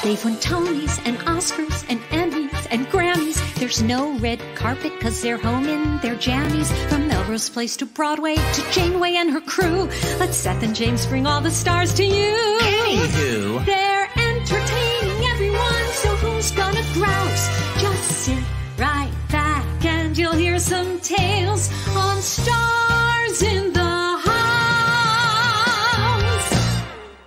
They've won Tonys and Oscars and Emmys and Grammys. There's no red carpet because they're home in their jammies. From Melrose Place to Broadway to Janeway and her crew. Let Seth and James bring all the stars to you. Anywho. They're entertaining everyone, so who's gonna grouse? Just sit right back and you'll hear some tales on Stars in the House.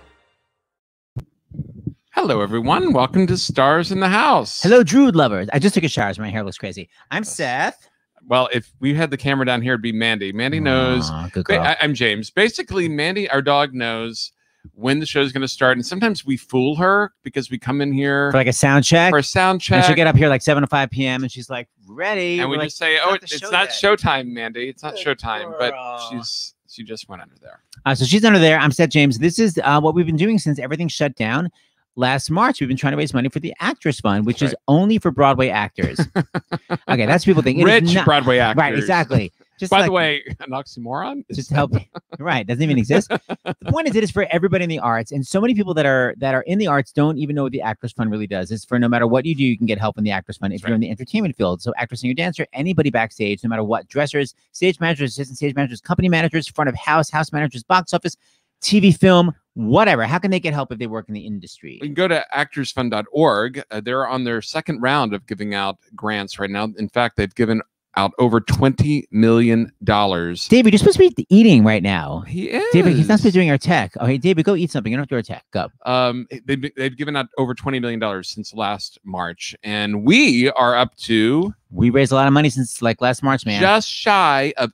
Hello, everyone. Welcome to Stars in the House. Hello, Drood lovers. I just took a shower, so my hair looks crazy. I'm Seth. Well, if we had the camera down here, it'd be Mandy. Mandy knows. Good girl. I'm James. Basically, Mandy, our dog, knows when the show's going to start, and sometimes we fool her because we come in here For like a sound check. for a sound check, And she'll get up here like 7 to 5 p.m. and she's like, ready. and we We're just like, say, "Oh, not the it's show not yet." showtime, Mandy. It's not Good showtime." But girl. she just went under there. So she's under there. I'm Seth James. This is what we've been doing since everything shut down last March. We've been trying to raise money for the Actors Fund, which is only for Broadway actors. Okay, that's people think. It is Rich not- Broadway actors, Right, exactly. Just By like, the way, an oxymoron. just help. Right, doesn't even exist. The point is, it is for everybody in the arts, and so many people that are in the arts don't even know what the Actors Fund really does. It's for no matter what you do, you can get help in the Actors Fund if you're in the entertainment field. So actor, singer, dancer, anybody backstage, no matter what, dressers, stage managers, assistant stage managers, company managers, front of house managers, box office, TV, film, whatever. How can they get help if they work in the industry? You can go to actorsfund.org. They're on their second round of giving out grants right now. In fact, they've given out over $20 million. David, you're supposed to be eating right now. He is. David, he's not supposed to be doing our tech. Oh, hey, David, go eat something. You don't have to do our tech. Go. They've given out over $20 million since last March, and we are up to We raised a lot of money since like last March, man. just shy of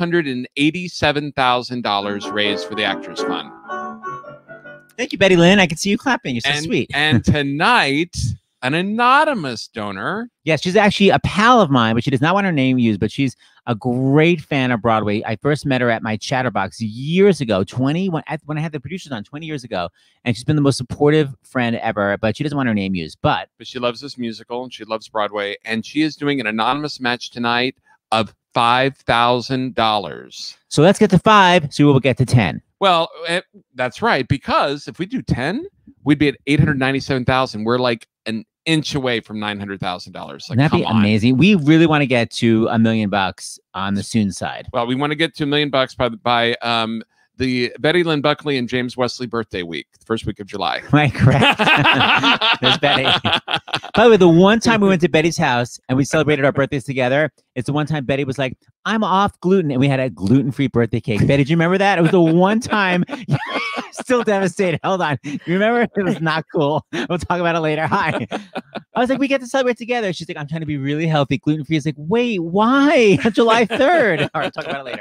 $887,000 raised for the Actors Fund. Thank you, Betty Lynn. I can see you clapping. You're so sweet. And tonight, an anonymous donor. Yes, she's actually a pal of mine, but she does not want her name used, but she's a great fan of Broadway. I first met her at my Chatterbox years ago, when I had the producers on 20 years ago, and she's been the most supportive friend ever, but she doesn't want her name used. But She loves this musical, and she loves Broadway, and she is doing an anonymous match tonight of $5,000. so let's get to 5, so we will get to 10. Well, that's right, because if we do 10, we'd be at $897,000. We're like an inch away from $900,000. Like, Wouldn't that be amazing? We really want to get to $1 million on the soon side. Well, we want to get to $1 million by the Betty Lynn Buckley and James Wesley birthday week, the first week of July. Right, correct. There's Betty. By the way, the one time we went to Betty's house and we celebrated our birthdays together, it's the one time Betty was like, I'm off gluten, and we had a gluten-free birthday cake. Betty, do you remember that? It was the one time. Still devastated. Hold on. You remember? It was not cool. We'll talk about it later. Hi. I was like, we get to celebrate together. She's like, I'm trying to be really healthy. Gluten-free. Is like, wait, why? July 3rd. All right, we'll talk about it later.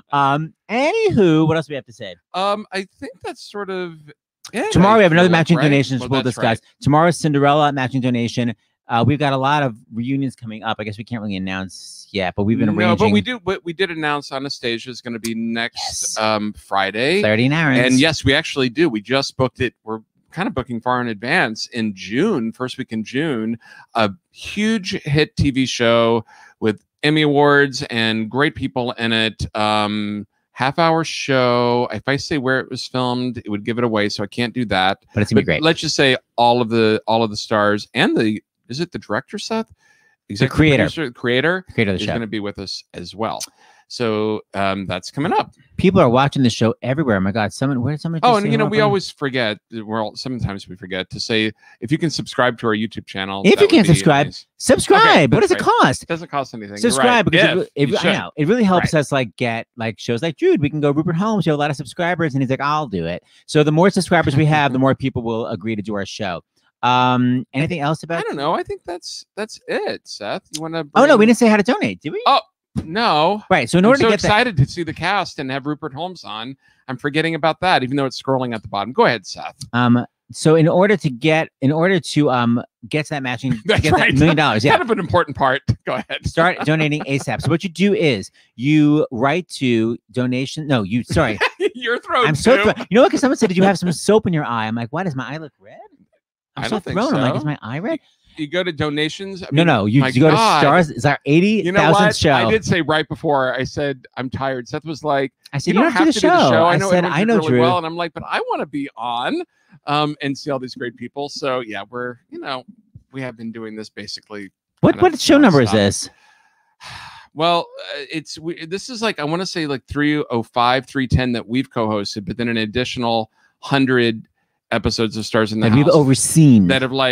Anywho, what else do we have to say? I think that's sort of it. Tomorrow we have another I feel like, matching right? donations Well, we'll that's discuss. right. Tomorrow's Cinderella matching donation. We've got a lot of reunions coming up. I guess we can't really announce yet, but we've been arranging. No, but we do. But we did announce Anastasia is going to be next Friday. 30 hours. And yes, we actually do. We just booked it. We're kind of booking far in advance in June, first week in June. A huge hit TV show with Emmy Awards and great people in it. Half-hour show. If I say where it was filmed, it would give it away, so I can't do that. But it's gonna be great. Let's just say all of the stars and is it the director, Seth? Executive creator. producer, the creator Creator of the is show. going to be with us as well. So that's coming up. People are watching the show everywhere. Oh my God, where did somebody? Oh, just and say we hello? always forget. Sometimes we forget to say if you can subscribe to our YouTube channel. If that you can't would be subscribe, nice. subscribe. Okay, What does that's it right. cost? It doesn't cost anything. You're Subscribe right. because You I should. know it really helps Right. us like get like shows like Jude. We can go Rupert Holmes. You have a lot of subscribers, and he's like, I'll do it. So the more subscribers we have, the more people will agree to do our show. Anything else about? I don't know. I think that's it, Seth. You want to? Oh no, we didn't say how to donate, did we? Oh no. Right. So in I'm order so to get that, excited to see the cast and have Rupert Holmes on. I'm forgetting about that, even though it's scrolling at the bottom. Go ahead, Seth. so in order to get to that matching, to That's get right. that $1 million, yeah. Kind of an important part. Go ahead. Start donating ASAP. So what you do is you write to donation. No, sorry. Your throat. I'm so too. you know what? Because someone said, "Did you have some soap in your eye?" I'm like, "Why does my eye look red?" I'm I so don't think thrown. I'm like, so. "Is my eye red?" You go to donations. No. You go to Stars. It's our 80,000th show. I did say right before. I said I'm tired. Seth was like, I said, you don't have to do the show. I know. I know, really Drew. well, and I'm like, but I want to be on, and see all these great people. So yeah, we have been doing this basically. What show number is this? Well, this is like, I want to say like 305, 310 that we've co-hosted, but then an additional 100 episodes of Stars in the House we've overseen that have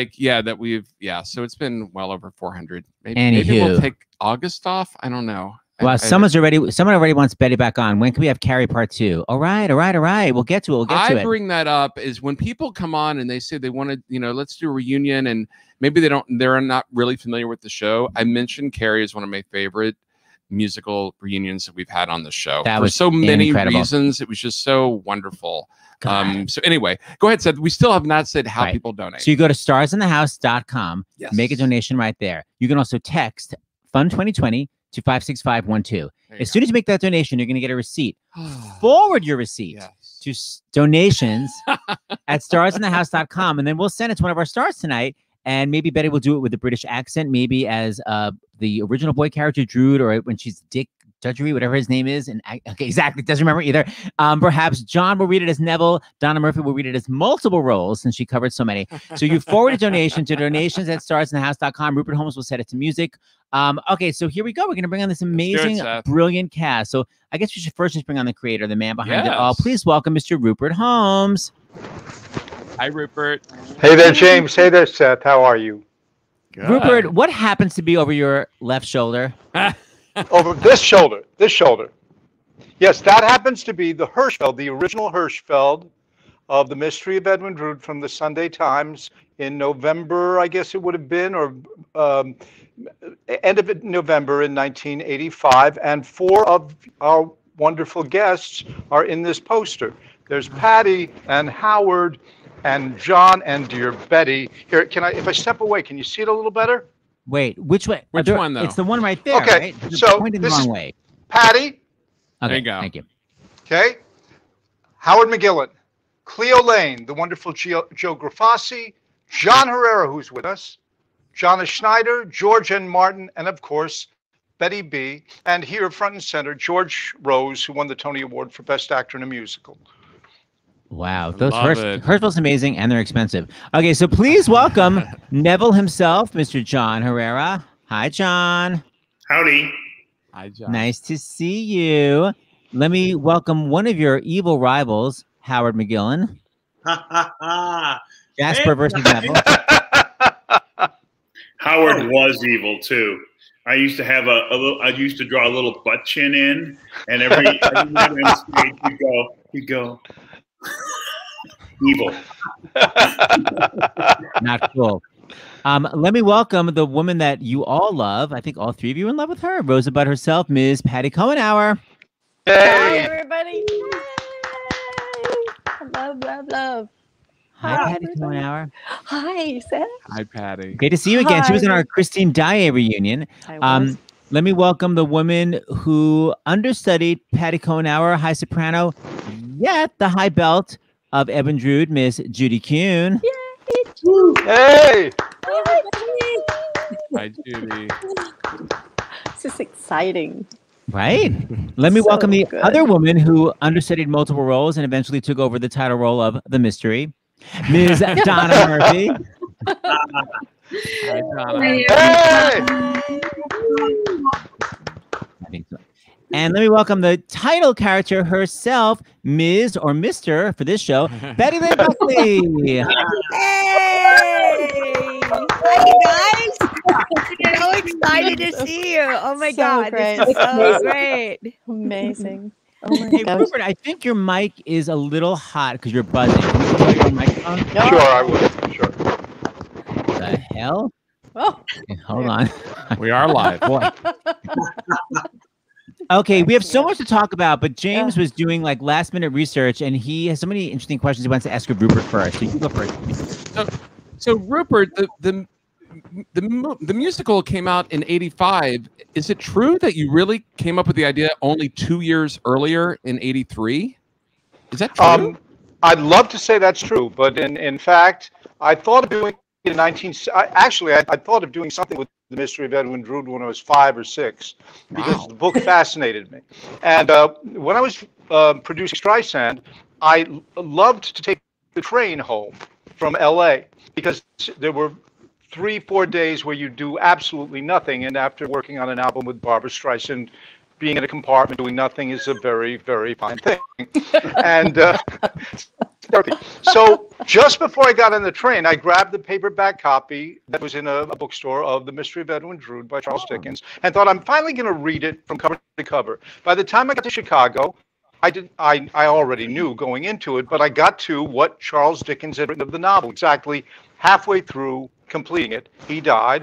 so it's been well over 400. Maybe we'll take August off. I don't know. Well, someone already wants Betty back on. When can we have Carrie part 2? All right. We'll get to it. I bring that up is when people come on and they say they want to, let's do a reunion, and maybe they're not really familiar with the show. I mentioned Carrie is one of my favorite musical reunions that we've had on the show for so many reasons. It was just so wonderful. So anyway, go ahead, Seth. We still have not said how people donate. So you go to starsinthehouse.com, make a donation right there. You can also text Fun 2020 to 56512. As soon as you make that donation, you're going to get a receipt. Forward your receipt to donations at starsinthehouse.com, and then we'll send it to one of our stars tonight. And maybe Betty will do it with a British accent, maybe as the original boy character Drood, or when she's Dick Dudgery, whatever his name is. And exactly, doesn't remember either. Perhaps John will read it as Neville. Donna Murphy will read it as multiple roles, since she covered so many. So you forward a donation to donations at starsinthehouse.com. Rupert Holmes will set it to music. Okay, so here we go. We're going to bring on this amazing, brilliant cast. So I guess we should first just bring on the creator, the man behind it all. Please welcome Mr. Rupert Holmes. Hi, Rupert. Hey there, James. Hey there, Seth. How are you? Good. Rupert, what happens to be over your left shoulder? Over this shoulder. This shoulder. Yes, that happens to be the Hirschfeld, the original Hirschfeld of The Mystery of Edwin Drood from the Sunday Times in November, I guess it would have been, or end of November in 1985. And 4 of our wonderful guests are in this poster. There's Patti and Howard and Jon and dear Betty. Here, if I step away, can you see it a little better? Wait, which way? Which one, though? It's the one right there, okay, right? so pointing the wrong way. Patti. Okay, there you go. Thank you. Okay. Howard McGillin, Cleo Lane, the wonderful Joe Grafassi, John Herrera, who's with us, Jonna Schneider, George N. Martin, and of course, Betty B. And here, front and center, George Rose, who won the Tony Award for Best Actor in a Musical. Wow, those Hirschfeld's amazing, and they're expensive. Okay, so please welcome Neville himself, Mr. Jon Herrera. Hi, John. Howdy. Hi, John. Nice to see you. Let me welcome one of your evil rivals, Howard McGillin. Jasper versus Neville. Howard was evil too. I used to have I used to draw a little butt chin in, and every night on stage he'd go. Evil. Not cool. Let me welcome the woman that you all love. I think all 3 of you are in love with her. Rosebud herself, Ms. Patti Cohenour. Hey. Hi, everybody. Love. Hi, Patti Cohenour. Hi, Seth. Hi, Patti. Great to see you again. She was in our Christine Daae reunion. I was. Let me welcome the woman who understudied Patti Cohenour, high soprano, yet the high belt of Edwin Drood, Miss Judy Kuhn. Hey! Hi, Judy. This is exciting. Right? Let me So welcome the good. other woman who understudied multiple roles and eventually took over the title role of The Mystery, Ms. Donna Murphy. Hi, Donna. Hey! I think so. And let me welcome the title character herself, Ms. or Mr. for this show, Betty Lynn Buckley. Hey! Hi, you guys. So excited to see you. Oh my So God. great. This is so great. Amazing. Oh my Hey, gosh. Rupert, I think your mic is a little hot because you're buzzing. Can you turn your microphone? Sure, I will. Sure. The hell? Oh, Okay, hold on. We are live. Boy. Okay, we have so much to talk about, but James was doing like last minute research and he has so many interesting questions he wants to ask of Rupert first. So you go first. So Rupert, the musical came out in '85. Is it true that you really came up with the idea only 2 years earlier in '83? Is that true? I'd love to say that's true, but in fact, I thought of doing in 19. Actually, I thought of doing something with the Mystery of Edwin Drood when I was 5 or 6, because the book fascinated me. And when I was producing Streisand, I loved to take the train home from LA, because there were 3-4 days where you do absolutely nothing. And after working on an album with Barbra Streisand, being in a compartment doing nothing is a very, very fine thing. And therapy. So just before I got on the train, I grabbed the paperback copy that was in a bookstore of The Mystery of Edwin Drood by Charles Dickens, and thought, I'm finally going to read it from cover to cover. By the time I got to Chicago, I already knew going into it, but I got to what Charles Dickens had written of the novel. Exactly halfway through completing it, he died.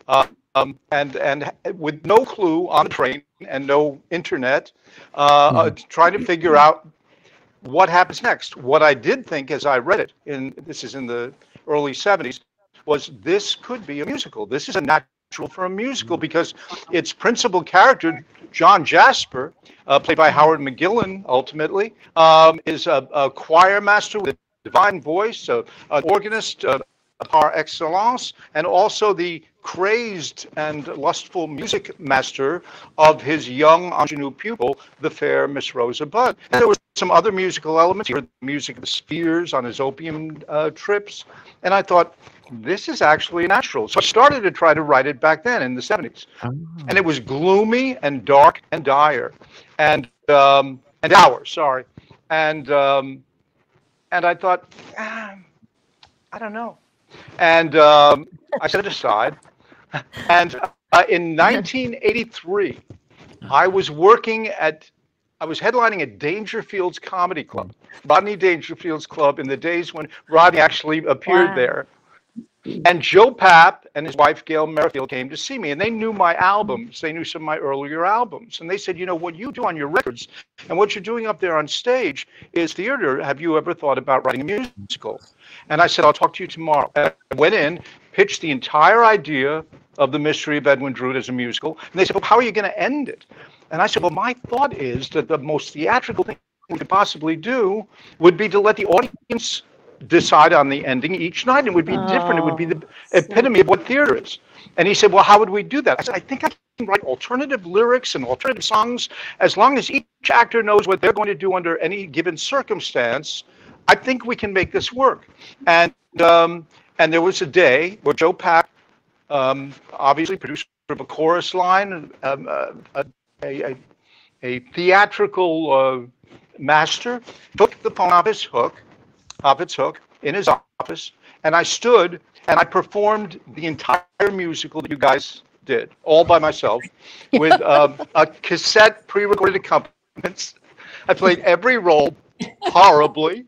And with no clue on the train and no internet, trying to figure out what happens next. What I did think as I read it, this is in the early 70s, was this could be a musical. This is a natural for a musical, because its principal character, John Jasper, played by Howard McGillin, ultimately, is a choir master with a divine voice, an organist par excellence, and also the crazed and lustful music master of his young ingenue pupil, the fair Miss Rosa Budd. And there were some other musical elements. He heard the music of the Spheres on his opium trips. And I thought, this is actually natural. So I started to try to write it back then in the 70s. And it was gloomy and dark and dire and dour, sorry. And I thought, I don't know. And I set it aside. And in 1983, I was headlining at Dangerfield's Comedy Club, Rodney Dangerfield's club, in the days when Rodney actually appeared there. And Joe Papp and his wife, Gail Merrifield, came to see me, and they knew my albums. They knew some of my earlier albums. And they said, you know, what you do on your records and what you're doing up there on stage is theater. Have you ever thought about writing a musical? And I said, I'll talk to you tomorrow. And I went in, pitched the entire idea of The Mystery of Edwin Drood as a musical. And they said, well, how are you going to end it? And I said, well, my thought is that the most theatrical thing we could possibly do would be to let the audience decide on the ending each night. It would be different. It would be the epitome of what theater is. And he said, well, how would we do that? I said, I think I can write alternative lyrics and alternative songs. As long as each actor knows what they're going to do under any given circumstance, I think we can make this work. And there was a day where Joe Papp, obviously producer of a chorus line, a theatrical master, took the phone off its hook in his office, and I stood and I performed the entire musical that you guys did, all by myself, with a cassette pre-recorded accompaniments. I played every role horribly,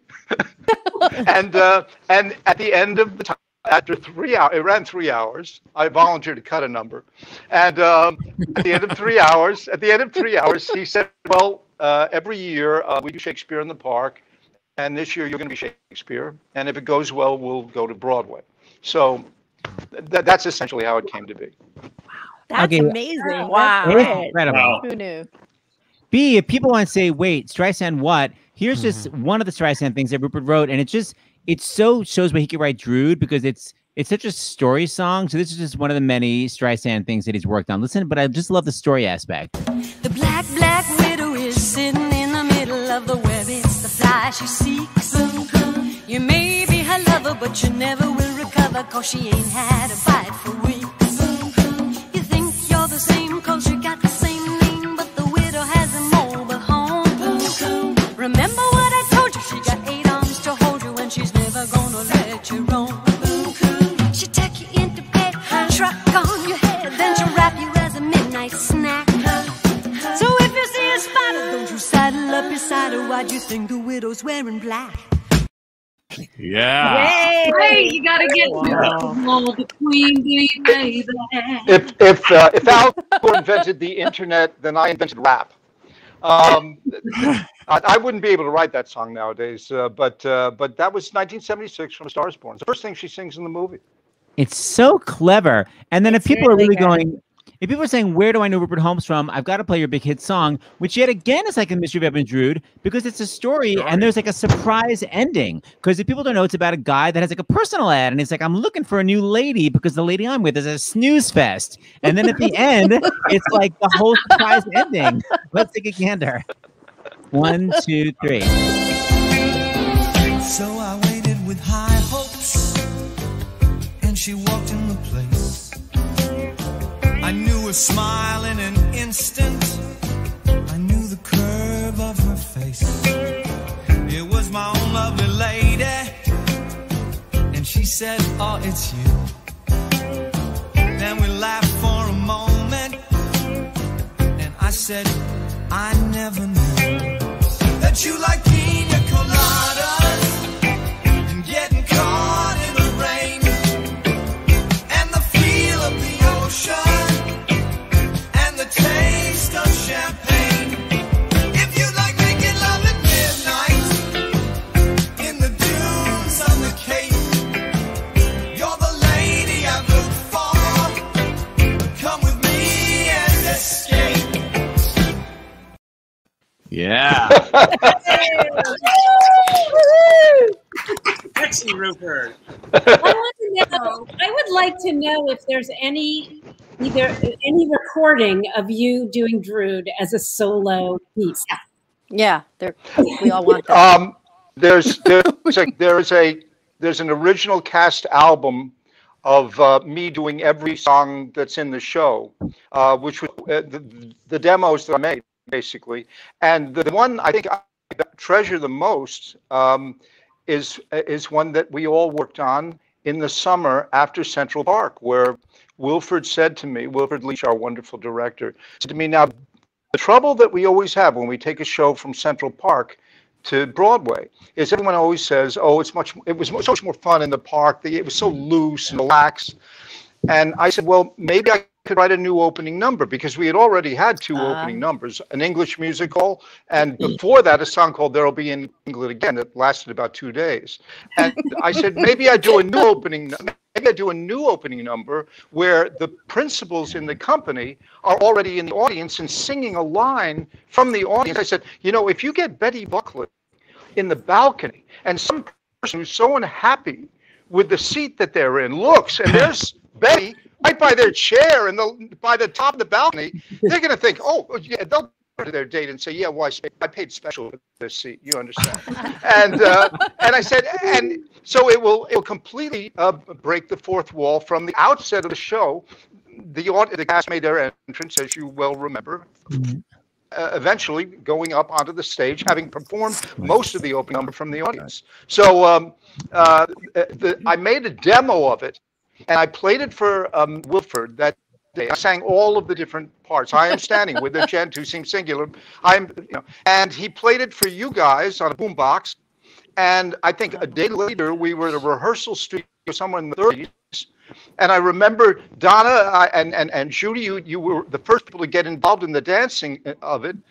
and at the end of the time, after 3 hours, it ran 3 hours. I volunteered to cut a number, and at the end of 3 hours, he said, "Well, every year we do Shakespeare in the Park, and this year you're going to be Shakespeare, and if it goes well, we'll go to Broadway." So that's essentially how it came to be. That's amazing. Wow. That's great. Incredible. Wow. Who knew? B, if people want to say, wait, Streisand what? Here's just one of the Streisand things that Rupert wrote, and it so shows why he could write Drood, because it's such a story song. So this is just one of the many Streisand things that he's worked on. Listen, but I just love the story aspect. The black widow is sitting in the middle of the web. It's the fly she seeks. You may be her lover, but you never will recover, 'cause she ain't had a bite for weeks. You think you're the same 'cause you got the same name, but the widow has a mobile home. Remember what I told you? She got 8 arms to hold you, and she's never gonna let you roam. She take you into bed, truck on your head, then she'll wrap you as a midnight snack. So if you see a spider, don't you saddle up beside her. Why do you think the widow's wearing black? Yeah. Hey, you gotta get the queen bee, baby. If Al Gore invented the internet, then I invented rap. I wouldn't be able to write that song nowadays, but that was 1976 from A Star Is Born. It's the first thing she sings in the movie. It's so clever. And then if It's people are really really good. going, If people are saying, where do I know Rupert Holmes from? I've got to play your big hit song, which yet again is like a mystery of Edwin Drood, because it's a story and there's like a surprise ending. Because if people don't know, it's about a guy that has like a personal ad and he's like, I'm looking for a new lady because the lady I'm with is a snooze fest. And then at the end, it's like the whole surprise ending. Let's take a gander. 1, 2, 3. So I waited with high hopes, and she walked in the place. I knew her smile in an instant. I knew the curve of her face. It was my own lovely lady, and she said, oh, it's you. Then we laughed for a moment, and I said, I never knew that you like pina coladas and getting caught in the rain and the feel of the ocean and the taste of champagne. If you like making love at midnight in the dunes on the Cape, you're the lady I've looked for. Come with me and escape. Yeah. Sexy Rupert. I would like to know if there's any recording of you doing Drood as a solo piece. Yeah, we all want that. There's an original cast album of me doing every song that's in the show, which was the demos that I made, basically. And the one I think I treasure the most is one that we all worked on in the summer after Central Park, where Wilford Leach, our wonderful director, said to me, now, the trouble that we always have when we take a show from Central Park to Broadway is everyone always says, oh, it was so much more fun in the park. It was so loose and relaxed. And I said, well, maybe I could write a new opening number, because we had already had two opening numbers, an English musical, and before that, a song called There'll Be in England Again that lasted about 2 days. And I said, maybe I do a new opening number where the principals in the company are already in the audience and singing a line from the audience. I said, if you get Betty Buckley in the balcony and some person who's so unhappy with the seat that they're in looks, and there's Betty right by their chair and by the top of the balcony, they're going to think, oh, yeah, they'll go to their date and say, yeah, well, I paid special for this seat. You understand? And I said, and so it will completely break the fourth wall from the outset of the show. The cast made their entrance, as you well remember. Eventually going up onto the stage, having performed most of the opening number from the audience. So I made a demo of it, and I played it for Wilford that day. I sang all of the different parts. I am standing with the gent who seems singular. And he played it for you guys on a boombox. And I think a day later, we were at a rehearsal studio somewhere in the 30s. And I remember Donna and Judy, you were the first people to get involved in the dancing of it.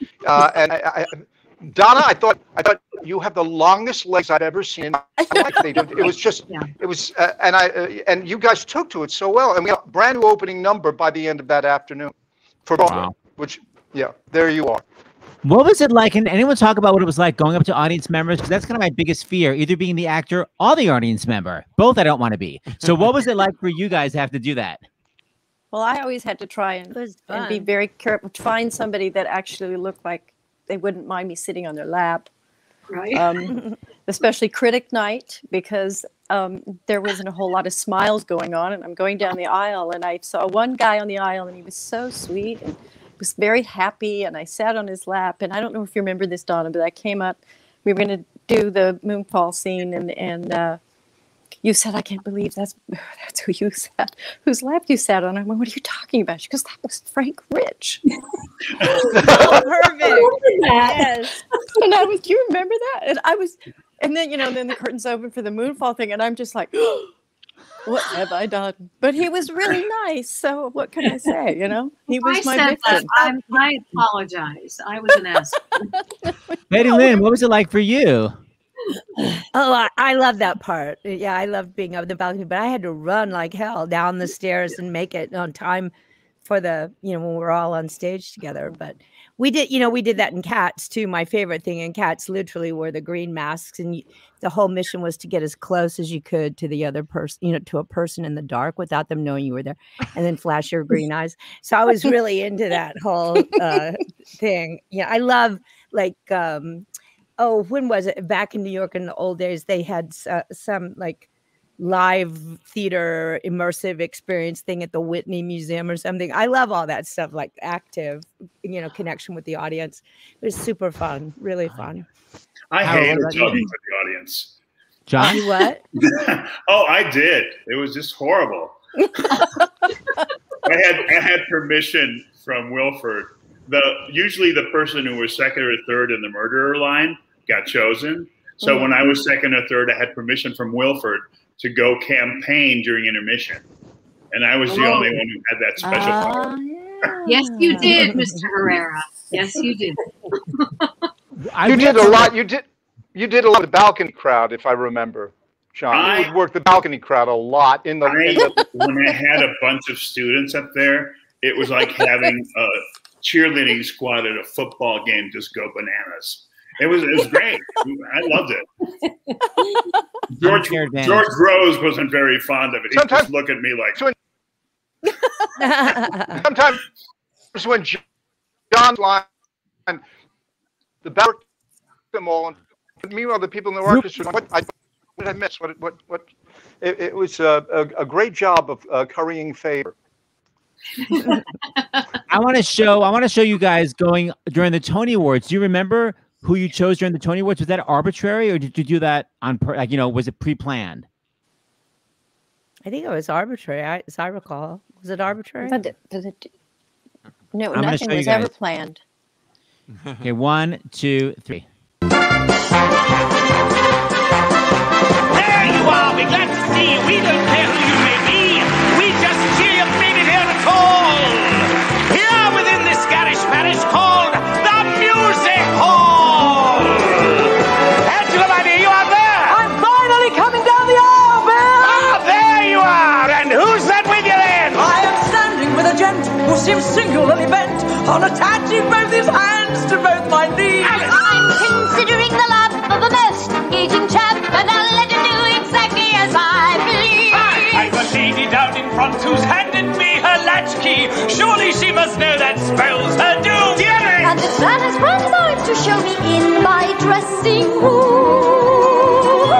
Donna, I thought you have the longest legs I've ever seen in my life. It was just, it was, and you guys took to it so well. And we had a brand new opening number by the end of that afternoon for Broadway, which, there you are. What was it like? And anyone talk about what it was like going up to audience members? Because that's kind of my biggest fear, either being the actor or the audience member. Both I don't want to be. So what was it like for you guys to have to do that? Well, I always had to try and be very careful to find somebody that actually looked like they wouldn't mind me sitting on their lap. Right. Especially critic night, because there wasn't a whole lot of smiles going on. And I'm going down the aisle, and I saw one guy on the aisle, and he was so sweet and was very happy, and I sat on his lap. And I don't know if you remember this, Donna, but I came up. We were going to do the moonfall scene, and you said, "I can't believe that's who you sat, whose lap you sat on." I went, "What are you talking about?" She goes, "That was Frank Rich." Perfect. Yes. And I was, do you remember that? And I was, and then then the curtains open for the moonfall thing, and I'm just like, what have I done? But he was really nice. So what can I say? He was my victim. I apologize. I was an asshole. Betty Lynn, what was it like for you? Oh, I love that part. Yeah, I love being up the balcony, but I had to run like hell down the stairs and make it on time for the, when we're all on stage together. But we did, we did that in Cats too. My favorite thing in Cats literally were the green masks, and the whole mission was to get as close as you could to the other person, to a person in the dark without them knowing you were there, and then flash your green eyes. So I was really into that whole thing. Yeah, I love like, when was it? Back in New York in the old days, they had some like live theater immersive experience thing at the Whitney Museum or something. I love all that stuff, like active, connection with the audience. It was super fun, really fun. I hated talking to the audience. John? You what? Oh, I did. It was just horrible. I had permission from Wilford. Usually the person who was second or third in the murderer line got chosen. So when I was second or third, I had permission from Wilford to go campaign during intermission. And I was the only one who had that special power. Yeah. Yes, you did, Mr. Herrera. Yes, you did. You did a lot. You did a lot of the balcony crowd, if I remember, John. You would work the balcony crowd a lot when I had a bunch of students up there, it was like having a cheerleading squad at a football game just go bananas. It was great. I loved it. George Rose wasn't very fond of it. He just looked at me like. Sometimes when John's line, the back them all, and meanwhile the people in the orchestra, what did I miss? What? It was a great job of currying favor. I want to show you guys going during the Tony Awards. Do you remember who you chose during the Tony Awards? Was that arbitrary, or did you do that on was it pre-planned? I think it was arbitrary, as I recall. Was it arbitrary? No, nothing was ever planned. Okay, 1, 2, 3. There you are. We're glad to see you. We don't care who you may be. We just see you've made it here at all. Here within this garish parish called the Music Hall. Angela, my dear, you are there. I'm finally coming down the aisle, Bill. Ah, there you are. And who's that with you then? I am standing with a gent who seems singularly bent on attaching both his hands to both my knees. I'm considering the love of a most engaging chap, and I'll let him do exactly as I believe. I've a lady down in front who's handed me her latchkey. Surely she must know that spells her doom. Dearie! And this man has brought his arms to show me in my dressing room.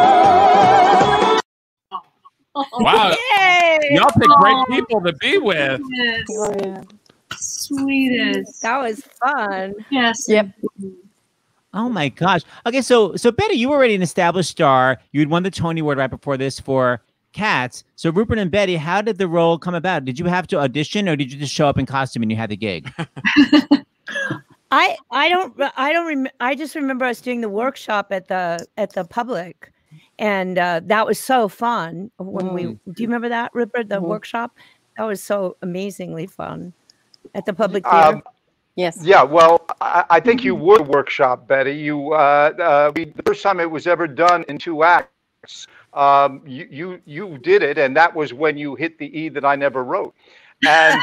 Wow. Yay! Y'all pick great people to be with. Yes. Sweetest. That was fun. Yes. Yep. Oh my gosh. Okay, so Betty, you were already an established star. You had won the Tony Award right before this for Cats. So Rupert and Betty, how did the role come about? Did you have to audition, or did you just show up in costume and you had the gig? I just remember us doing the workshop at the Public, and that was so fun. Do you remember that, Rupert? The workshop, that was so amazingly fun at the Public Theater. Yes. Yeah. Well, I think you would workshop, Betty. The first time it was ever done in 2 acts. You did it, and that was when you hit the E that I never wrote, and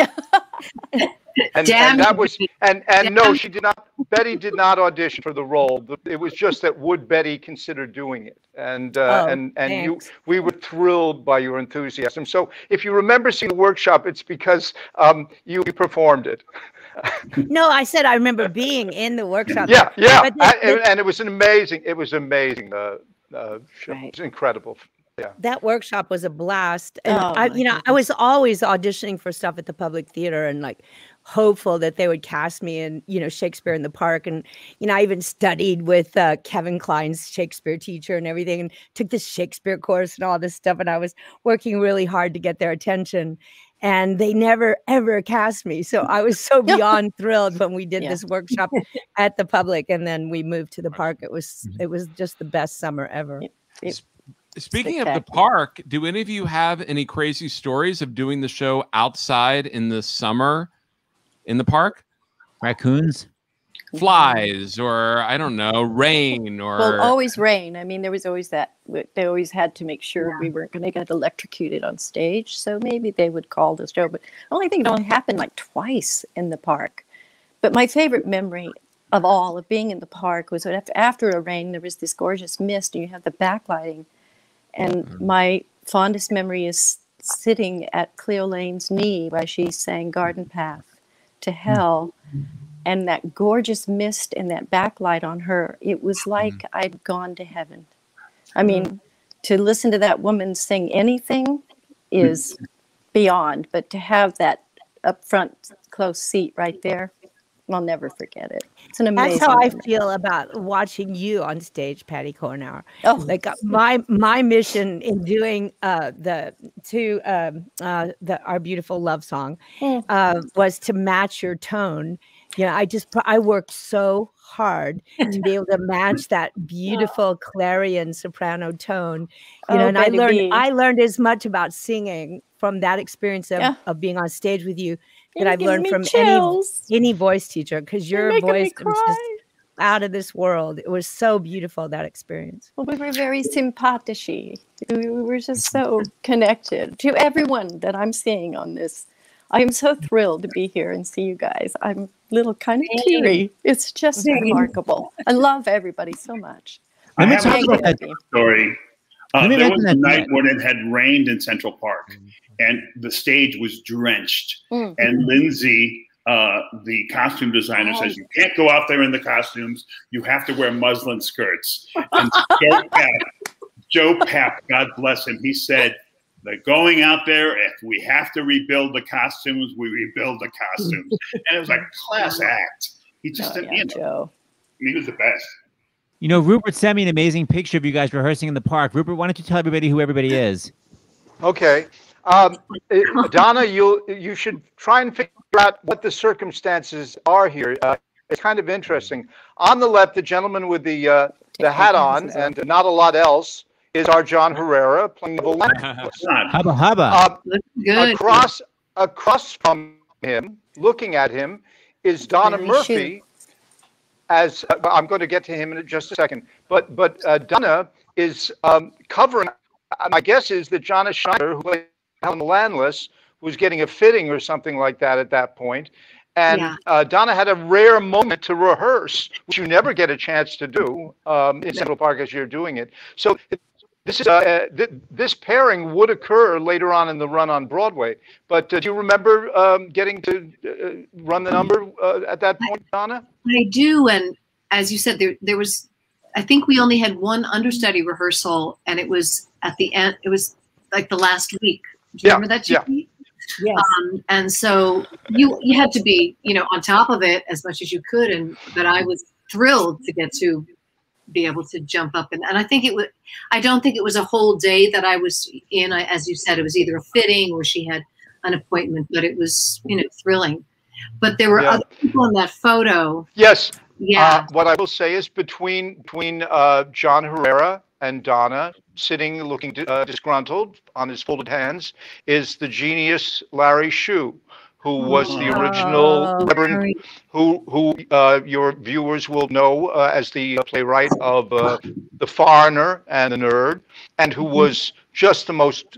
that was no, she did not. Betty did not audition for the role. It was just that would Betty consider doing it, and we were thrilled by your enthusiasm. So if you remember seeing the workshop, it's because you performed it. No, I said I remember being in the workshop. Yeah, and it was amazing. It was amazing. Show. It was incredible. Yeah, that workshop was a blast, and I was always auditioning for stuff at the Public Theater, and like hopeful that they would cast me in, Shakespeare in the Park, and I even studied with Kevin Kline's Shakespeare teacher and everything, and took this Shakespeare course and all this stuff, and I was working really hard to get their attention. And they never, ever cast me. So I was so beyond thrilled when we did this workshop at the Public. And then we moved to the Park. It was just the best summer ever. Speaking of the Park, do any of you have any crazy stories of doing the show outside in the summer in the Park? Raccoons? flies or I don't know, rain or well, always rain. I mean, there was always that. They always had to make sure we weren't going to get electrocuted on stage. So maybe they would call the show. But the only thing, it only happened like twice in the park. But my favorite memory of all of being in the park was that after a rain, there was this gorgeous mist, and you have the backlighting. And my fondest memory is sitting at Cleo Lane's knee while she sang Garden Path to Hell. And that gorgeous mist and that backlight on her, it was like I'd gone to heaven. I mean, to listen to that woman sing anything is beyond, but to have that up front close seat right there, I'll never forget it. It's an amazing. That's how I memory. feel about watching you on stage, Patti Cohenour. Oh, like my mission in doing our beautiful love song was to match your tone. You know, I worked so hard to be able to match that beautiful clarion soprano tone. You know, and I learned as much about singing from that experience of being on stage with you that I've learned from any voice teacher, because your voice was just out of this world. It was so beautiful, that experience. Well, we were very simpatici. We were just so connected to everyone that I'm seeing on this. I am so thrilled to be here and see you guys. I'm a little kind of teary. It's just remarkable. I love everybody so much. I have a story. There was a night when it had rained in Central Park, and the stage was drenched. And Lindsay, the costume designer, says, you can't go out there in the costumes. You have to wear muslin skirts. And Joe Papp, God bless him, he said, they're going out there. If we have to rebuild the costumes, we rebuild the costumes. And it was like class act. He just didn't, Joe. He was the best. You know, Rupert sent me an amazing picture of you guys rehearsing in the park. Rupert, why don't you tell everybody who everybody is? Okay. Donna, you should try and figure out what the circumstances are here. It's kind of interesting. On the left, the gentleman with the hat on and not a lot else is our John Herrera playing the Landless. Hubba hubba. Good. Across from him, looking at him, is Donna Murphy. As I'm going to get to him in just a second, but Donna is covering. My guess is that Jonna Schneider, who played Helen the Landless, was getting a fitting or something like that at that point. And Donna had a rare moment to rehearse, which you never get a chance to do in Central Park as you're doing it. So this is this pairing would occur later on in the run on Broadway. But do you remember getting to run the number at that point, Donna? I do, and as you said, there was. I think we only had one understudy rehearsal, and it was at the end. It was like the last week. Do you remember that, Judy? Yes. And so you had to be, on top of it as much as you could, but I was thrilled to get to be able to jump up and I think it was. I don't think it was a whole day that I was in. As you said, it was either a fitting or she had an appointment, but it was thrilling. But there were other people in that photo. Yes. Yeah. What I will say is between John Herrera and Donna, sitting looking disgruntled on his folded hands, is the genius Larry Shue, who was the original Reverend, who your viewers will know as the playwright of The Foreigner and The Nerd, and who was just the most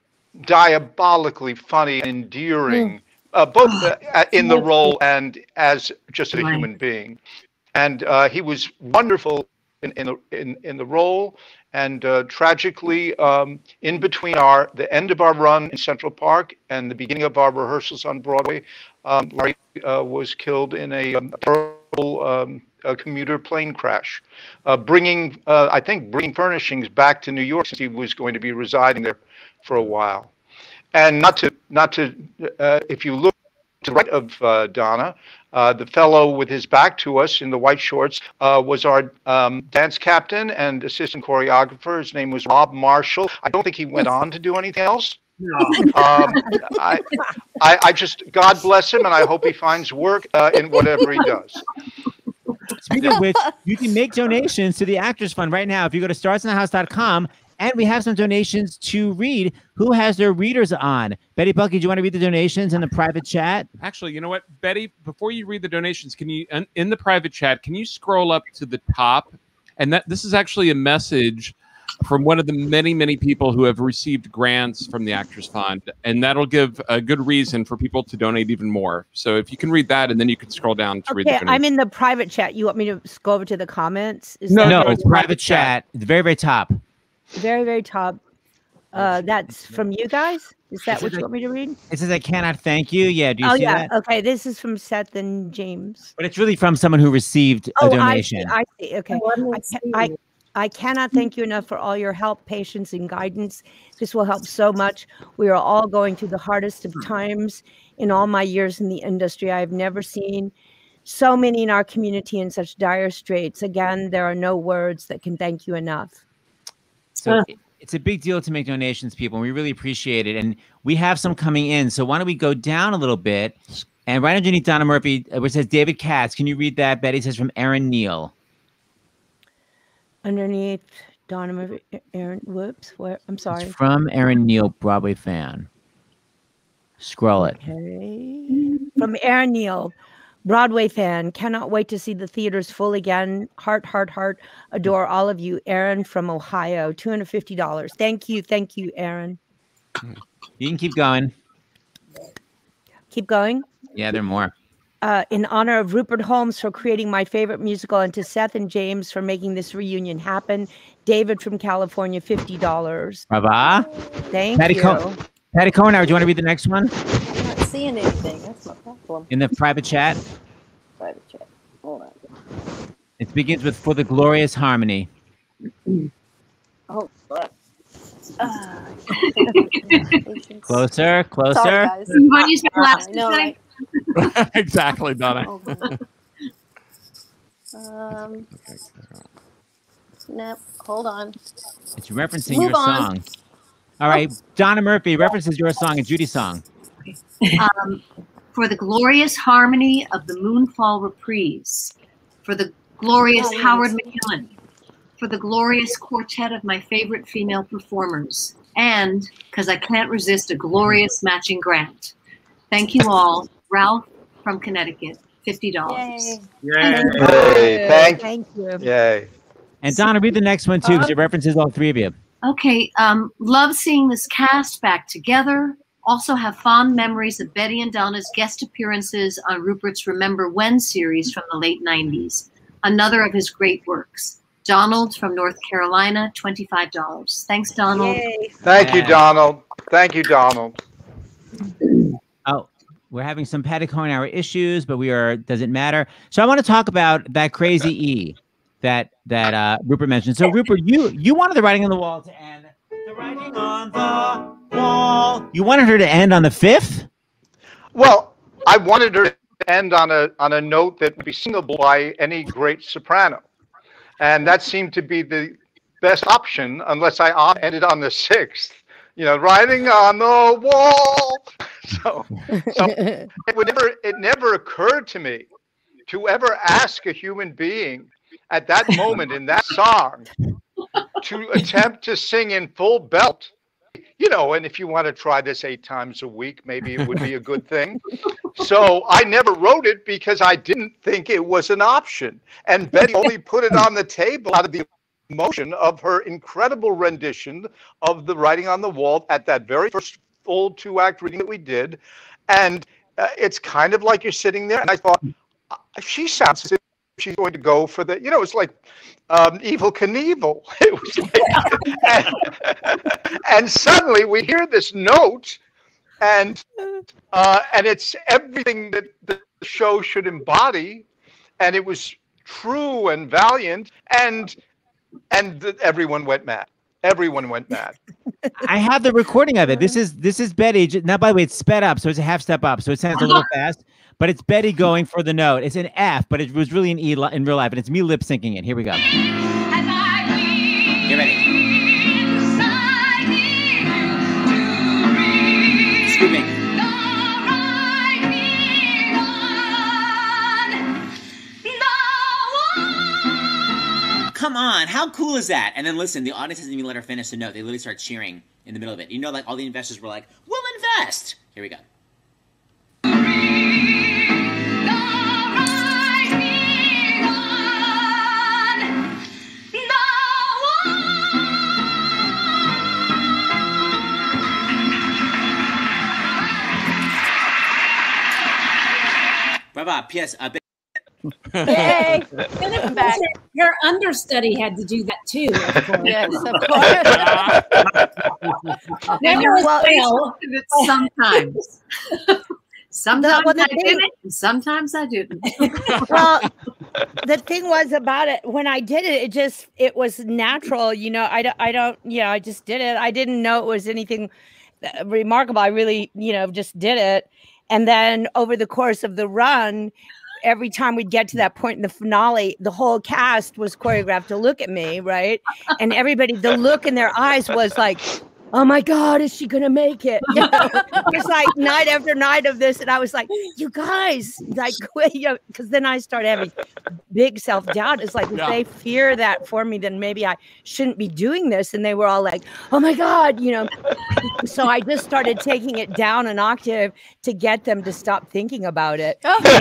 diabolically funny and endearing, both in the role and as just a human being. And he was wonderful in the role, and tragically, in between the end of our run in Central Park and the beginning of our rehearsals on Broadway, Larry was killed in a terrible commuter plane crash, bringing furnishings back to New York, since he was going to be residing there for a while. And not to if you look to the right of Donna, the fellow with his back to us in the white shorts was our dance captain and assistant choreographer. His name was Rob Marshall. I don't think he went on to do anything else. No. I just, God bless him, and I hope he finds work in whatever he does. Speaking of which, you can make donations to the Actors Fund right now if you go to starsinthehouse.com And we have some donations to read. Who has their readers on? Betty, Buckley, do you want to read the donations in the private chat? Actually, you know what, Betty, before you read the donations, can you, in the private chat, can you scroll up to the top? And this is actually a message from one of the many, many people who have received grants from the Actors Fund. And that'll give a good reason for people to donate even more. So if you can read that, and then you can scroll down to read the donations. I'm in the private chat. You want me to go over to the comments? No, it's private chat. The very, very top. Very, very top. That's from you guys? Is that what you want me to read? It says, I cannot thank you. Yeah, do you see that? Okay, this is from Seth and James. But it's really from someone who received a donation. I see. Okay. I cannot thank you enough for all your help, patience, and guidance. This will help so much. We are all going through the hardest of times. In all my years in the industry, I have never seen so many in our community in such dire straits. Again, there are no words that can thank you enough. So it's a big deal to make donations, people, and we really appreciate it. And we have some coming in. So why don't we go down a little bit? And right underneath Donna Murphy, where it says David Katz. Can you read that? Betty says from Aaron Neal. Underneath Donna Murphy, Aaron, whoops, where? I'm sorry. It's from Aaron Neal, Broadway fan. Scroll it. Okay. From Aaron Neal, Broadway fan. Cannot wait to see the theaters full again. Heart, heart, heart. Adore all of you. Aaron from Ohio, $250. Thank you, Aaron. You can keep going. Keep going? Yeah, there are more. In honor of Rupert Holmes for creating my favorite musical, and to Seth and James for making this reunion happen. David from California, $50. Brava. Thank Patti you. Patti Cohenour, do you want to read the next one? I'm not seeing anything. That's my problem. In the private chat? Private chat. Hold on. It begins with For the Glorious Harmony. Oh, fuck. Closer. Sorry, guys. What is your last I know, right? Exactly, Donna. Nope. Hold on. It's referencing Move your on. song. All right, Donna Murphy references your song, a Judy song. For the glorious harmony of the Moonfall Reprise, for the glorious Howard McGillin, for the glorious quartet of my favorite female performers, and because I can't resist a glorious matching grant. Thank you all. Ralph from Connecticut, $50. Yay. Thank you. Yay. And Donna, read the next one too, because it references all three of you. Okay, love seeing this cast back together. Also have fond memories of Betty and Donna's guest appearances on Rupert's Remember When series from the late 90s. Another of his great works. Donald from North Carolina, $25. Thanks, Donald. Yay. Thank you, Donald. Thank you, Donald. Oh, we're having some Patti Cohenour issues, but doesn't matter. So I want to talk about that crazy E that Rupert mentioned. So Rupert, you wanted the writing on the wall to end. The writing on the wall. You wanted her to end on the 5th? Well, I wanted her to end on a note that would be singable by any great soprano. And that seemed to be the best option, unless I ended on the 6th. You know, writing on the wall. So it never occurred to me to ever ask a human being at that moment in that song to attempt to sing in full belt. You know, and if you want to try this 8 times a week, maybe it would be a good thing. So I never wrote it because I didn't think it was an option. And Betty only put it on the table out of the emotion of her incredible rendition of the writing on the wall at that very first full 2-act reading that we did. And it's kind of like you're sitting there, and I thought, she sounds as if she's going to go for the, it's like Evel Knievel. It was like, and suddenly we hear this note, and it's everything that the show should embody, and it was true and valiant, and everyone went mad. Everyone went mad. I have the recording of it. This is Betty. Now, by the way, it's sped up, so it's a half step up, so it sounds a little fast. But it's Betty going for the note. It's an F, but it was really an E in real life, and it's me lip syncing it. Here we go. Get ready. Excuse me. come on, how cool is that? And then listen, the audience hasn't even let her finish the note. They literally start cheering in the middle of it. You know, like all the investors were like, we'll invest. Here we go. Bravo. P.S. Yay! I'm back. Her understudy had to do that too, of course. Yes, of course. Never Well, sometimes. Sometimes I did it, and sometimes I didn't. Well, the thing was about it, when I did it, it was natural. You know, I just did it. I didn't know it was anything remarkable. I really, just did it. And then over the course of the run, every time we'd get to that point in the finale, the whole cast was choreographed to look at me, right? And everybody, the look in their eyes was like, oh my God, is she going to make it? It was like night after night of this. And I was like, you guys, like, because then I started having big self-doubt. It's like, if they fear that for me, then maybe I shouldn't be doing this. And they were all like, oh my God, So I just started taking it down an octave to get them to stop thinking about it.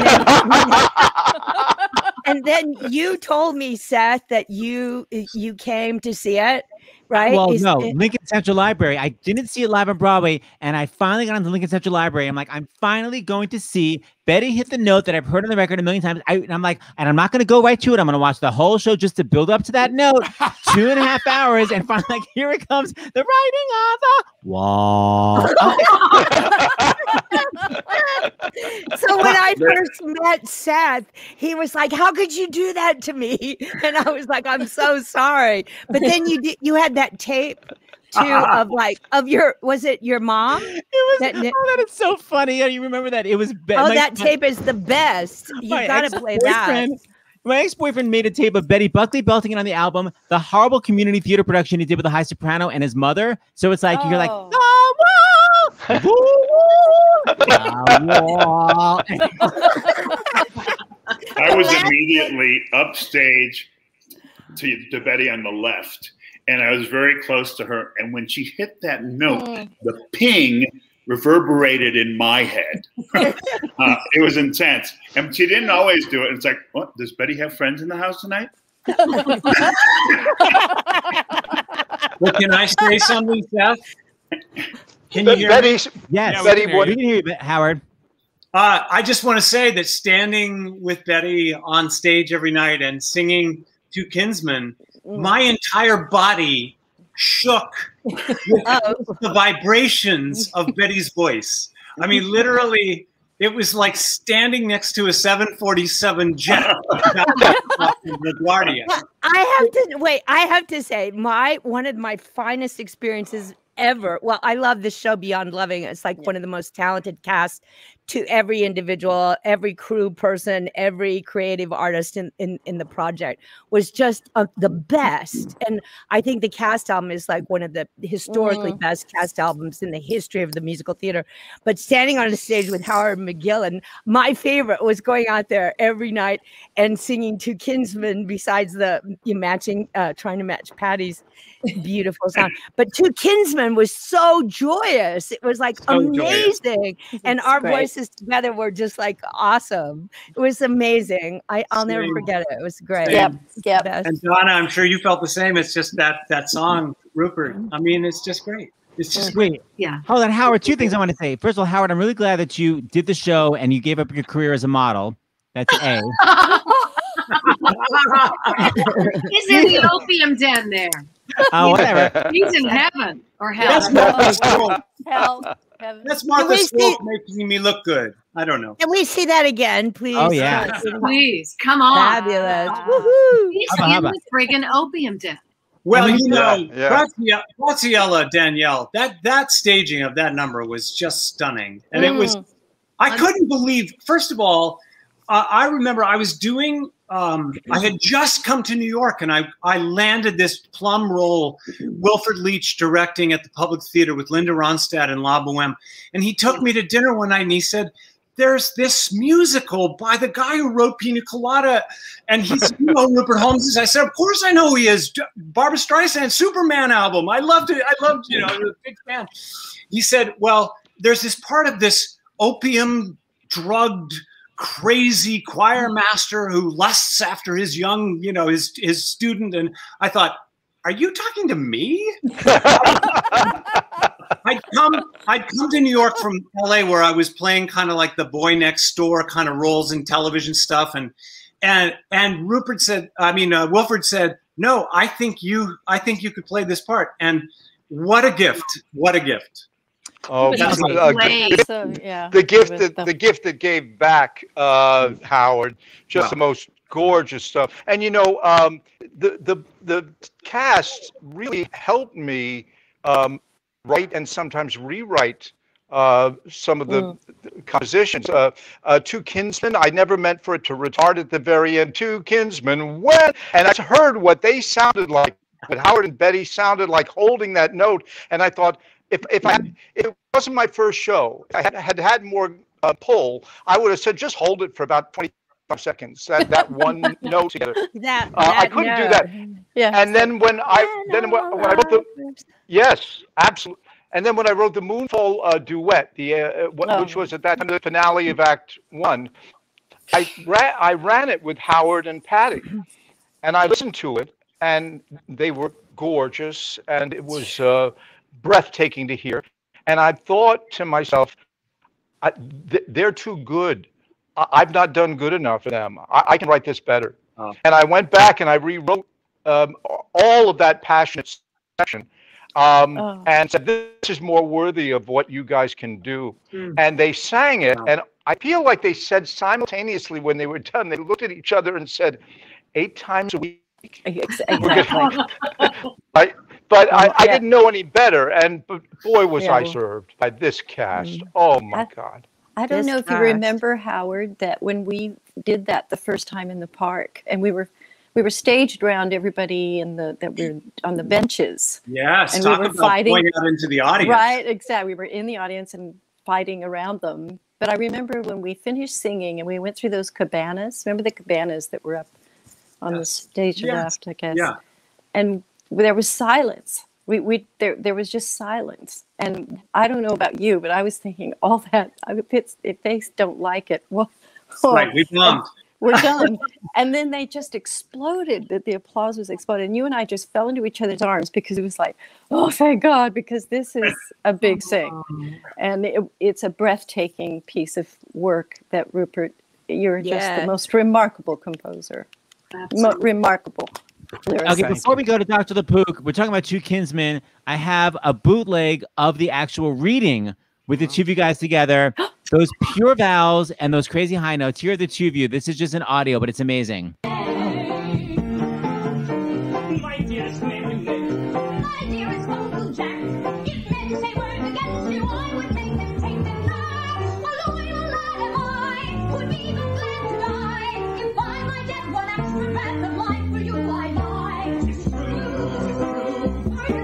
And then you told me, Seth, that you came to see it. Right? Well, no, Lincoln Central Library. I didn't see it live on Broadway, and I finally got onto Lincoln Central Library. I'm like, I'm finally going to see Betty hit the note that I've heard on the record a million times. And I'm like, and I'm not going to go right to it. I'm going to watch the whole show just to build up to that note. 2.5 hours, and finally, like, here it comes, the writing on the wall. So when I first met Seth, he was like, how could you do that to me? And I was like, I'm so sorry. But then you had that tape too of your, was it your mom? It was, that is so funny. Yeah, you remember that? It was that tape is the best. You got to play that. My ex-boyfriend made a tape of Betty Buckley belting it on the album, the horrible community theater production he did with the high soprano and his mother. So it's like, you're like, oh, I was immediately upstage to Betty on the left, and I was very close to her. And when she hit that note, the ping reverberated in my head. It was intense. And she didn't always do it. It's like, what? Does Betty have friends in the house tonight? Well, can I say something, Seth? Can you hear me? Yes, yeah, Betty, we can hear you, Howard. I just want to say that standing with Betty on stage every night and singing to Kinsman, my entire body shook with the vibrations of Betty's voice. I mean, literally, it was like standing next to a 747 jet. LaGuardia. I have to say, one of my finest experiences ever. Well, I love this show beyond loving it. It's like one of the most talented cast to every individual, every crew person, every creative artist in the project was just the best. And I think the cast album is like one of the historically best cast albums in the history of the musical theater. But standing on the stage with Howard McGillin, my favorite was going out there every night and singing to Kinsman besides the matching, trying to match Patti's beautiful sound. But to Kinsman was so joyous. It was like so amazing. And our voices together were just like awesome. It was amazing. I'll never forget it. It was great. Yep. And Donna, I'm sure you felt the same. It's just that song, Rupert. I mean, it's just great. It's just great. Yeah. Hold on, Howard. Two things I want to say. First of all, Howard, I'm really glad that you did the show and you gave up your career as a model. That's A. He's in the opium den there. Oh, whatever. He's in heaven or hell. That's Martha Swope. Hell. That's Martha Swope making me look good. I don't know. Can we see that again, please? Oh, yeah. Please, come on. Fabulous. Woohoo. He's in the friggin' opium den. Well, Graciela Danielle, that staging of that number was just stunning. And it was, I couldn't believe, first of all, I remember I was doing, I had just come to New York and I landed this plum role, Wilfred Leach directing at the Public Theater with Linda Ronstadt and La Boheme. And he took me to dinner one night and he said, there's this musical by the guy who wrote Pina Colada, and he's, you know, Rupert Holmes is. I said, of course I know who he is. Barbra Streisand Superman album. I loved it. You know, I was a big fan. He said, well, there's this part of this opium drugged, crazy choir master who lusts after his young, you know, his student. And I thought, are you talking to me? I'd come to New York from LA, where I was playing kind of like the boy next door kind of roles in television stuff, and Rupert said, Wilford said, no, I think you could play this part, and what a gift! What a gift! Oh, the gift that gave back, Howard, just the most gorgeous stuff. And you know, the cast really helped me write and sometimes rewrite some of the compositions. Two Kinsmen, I never meant for it to retard at the very end. Two Kinsmen, when? And I heard what they sounded like. But Howard and Betty sounded like holding that note, and I thought, if it wasn't my first show, I had more pull, I would have said, just hold it for about 25 seconds. That one note together. I couldn't do that. Yeah. And then when I wrote the absolutely. And then when I wrote the Moonfall duet, which was at that time the finale of Act 1, I ran it with Howard and Patti, and I listened to it, and they were gorgeous, and it was breathtaking to hear. And I thought to myself, they're too good. I've not done good enough for them. I can write this better. And I went back and I rewrote all of that passionate section and said, this is more worthy of what you guys can do. And they sang it. And I feel like they said simultaneously when they were done, they looked at each other and said, 8 times a week. Exactly. I didn't know any better, and boy was I served by this cast. Oh my God! I don't know if you remember, Howard, that when we did that the first time in the park, and we were staged around everybody that we were on the benches. Yes, and talk we were about fighting going out into the audience. Right, exactly. We were in the audience and fighting around them. But I remember when we finished singing and we went through those cabanas. Remember the cabanas that were up on the stage left, I guess. Yeah. And there was silence. There was just silence. And I don't know about you, but I was thinking all that. If they don't like it, well, right, we've done. We're done. And then they just exploded. The applause was exploded. And you and I just fell into each other's arms because it was like, oh, thank God, because this is a big thing. And it's a breathtaking piece of work that Rupert, you're just the most remarkable composer. Remarkable. Okay, before we go to Dr. LaPook, we're talking about Two Kinsmen. I have a bootleg of the actual reading with the two of you guys together. Those pure vowels and those crazy high notes. Here are the two of you. This is just an audio, but it's amazing. My dearest Uncle Jack, if men say words against you, I would make them take them back. A loyal lad am I, would be even glad to die. If I might get one extra breath of life for you, I'd die. 'Tis true, for you.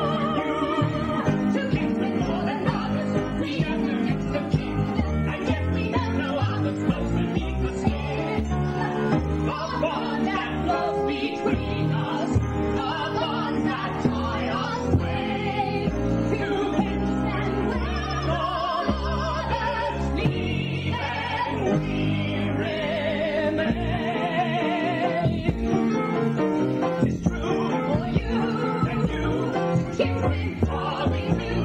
Two kinsmen more than brothers, we have the gifts of kin, and yet we have no others close beneath the skin. The bond that flows between us, the bond that tie us way. Two kinsmen will all others leave, and we remain. 'Tis true for you and you, kinsmen calling you.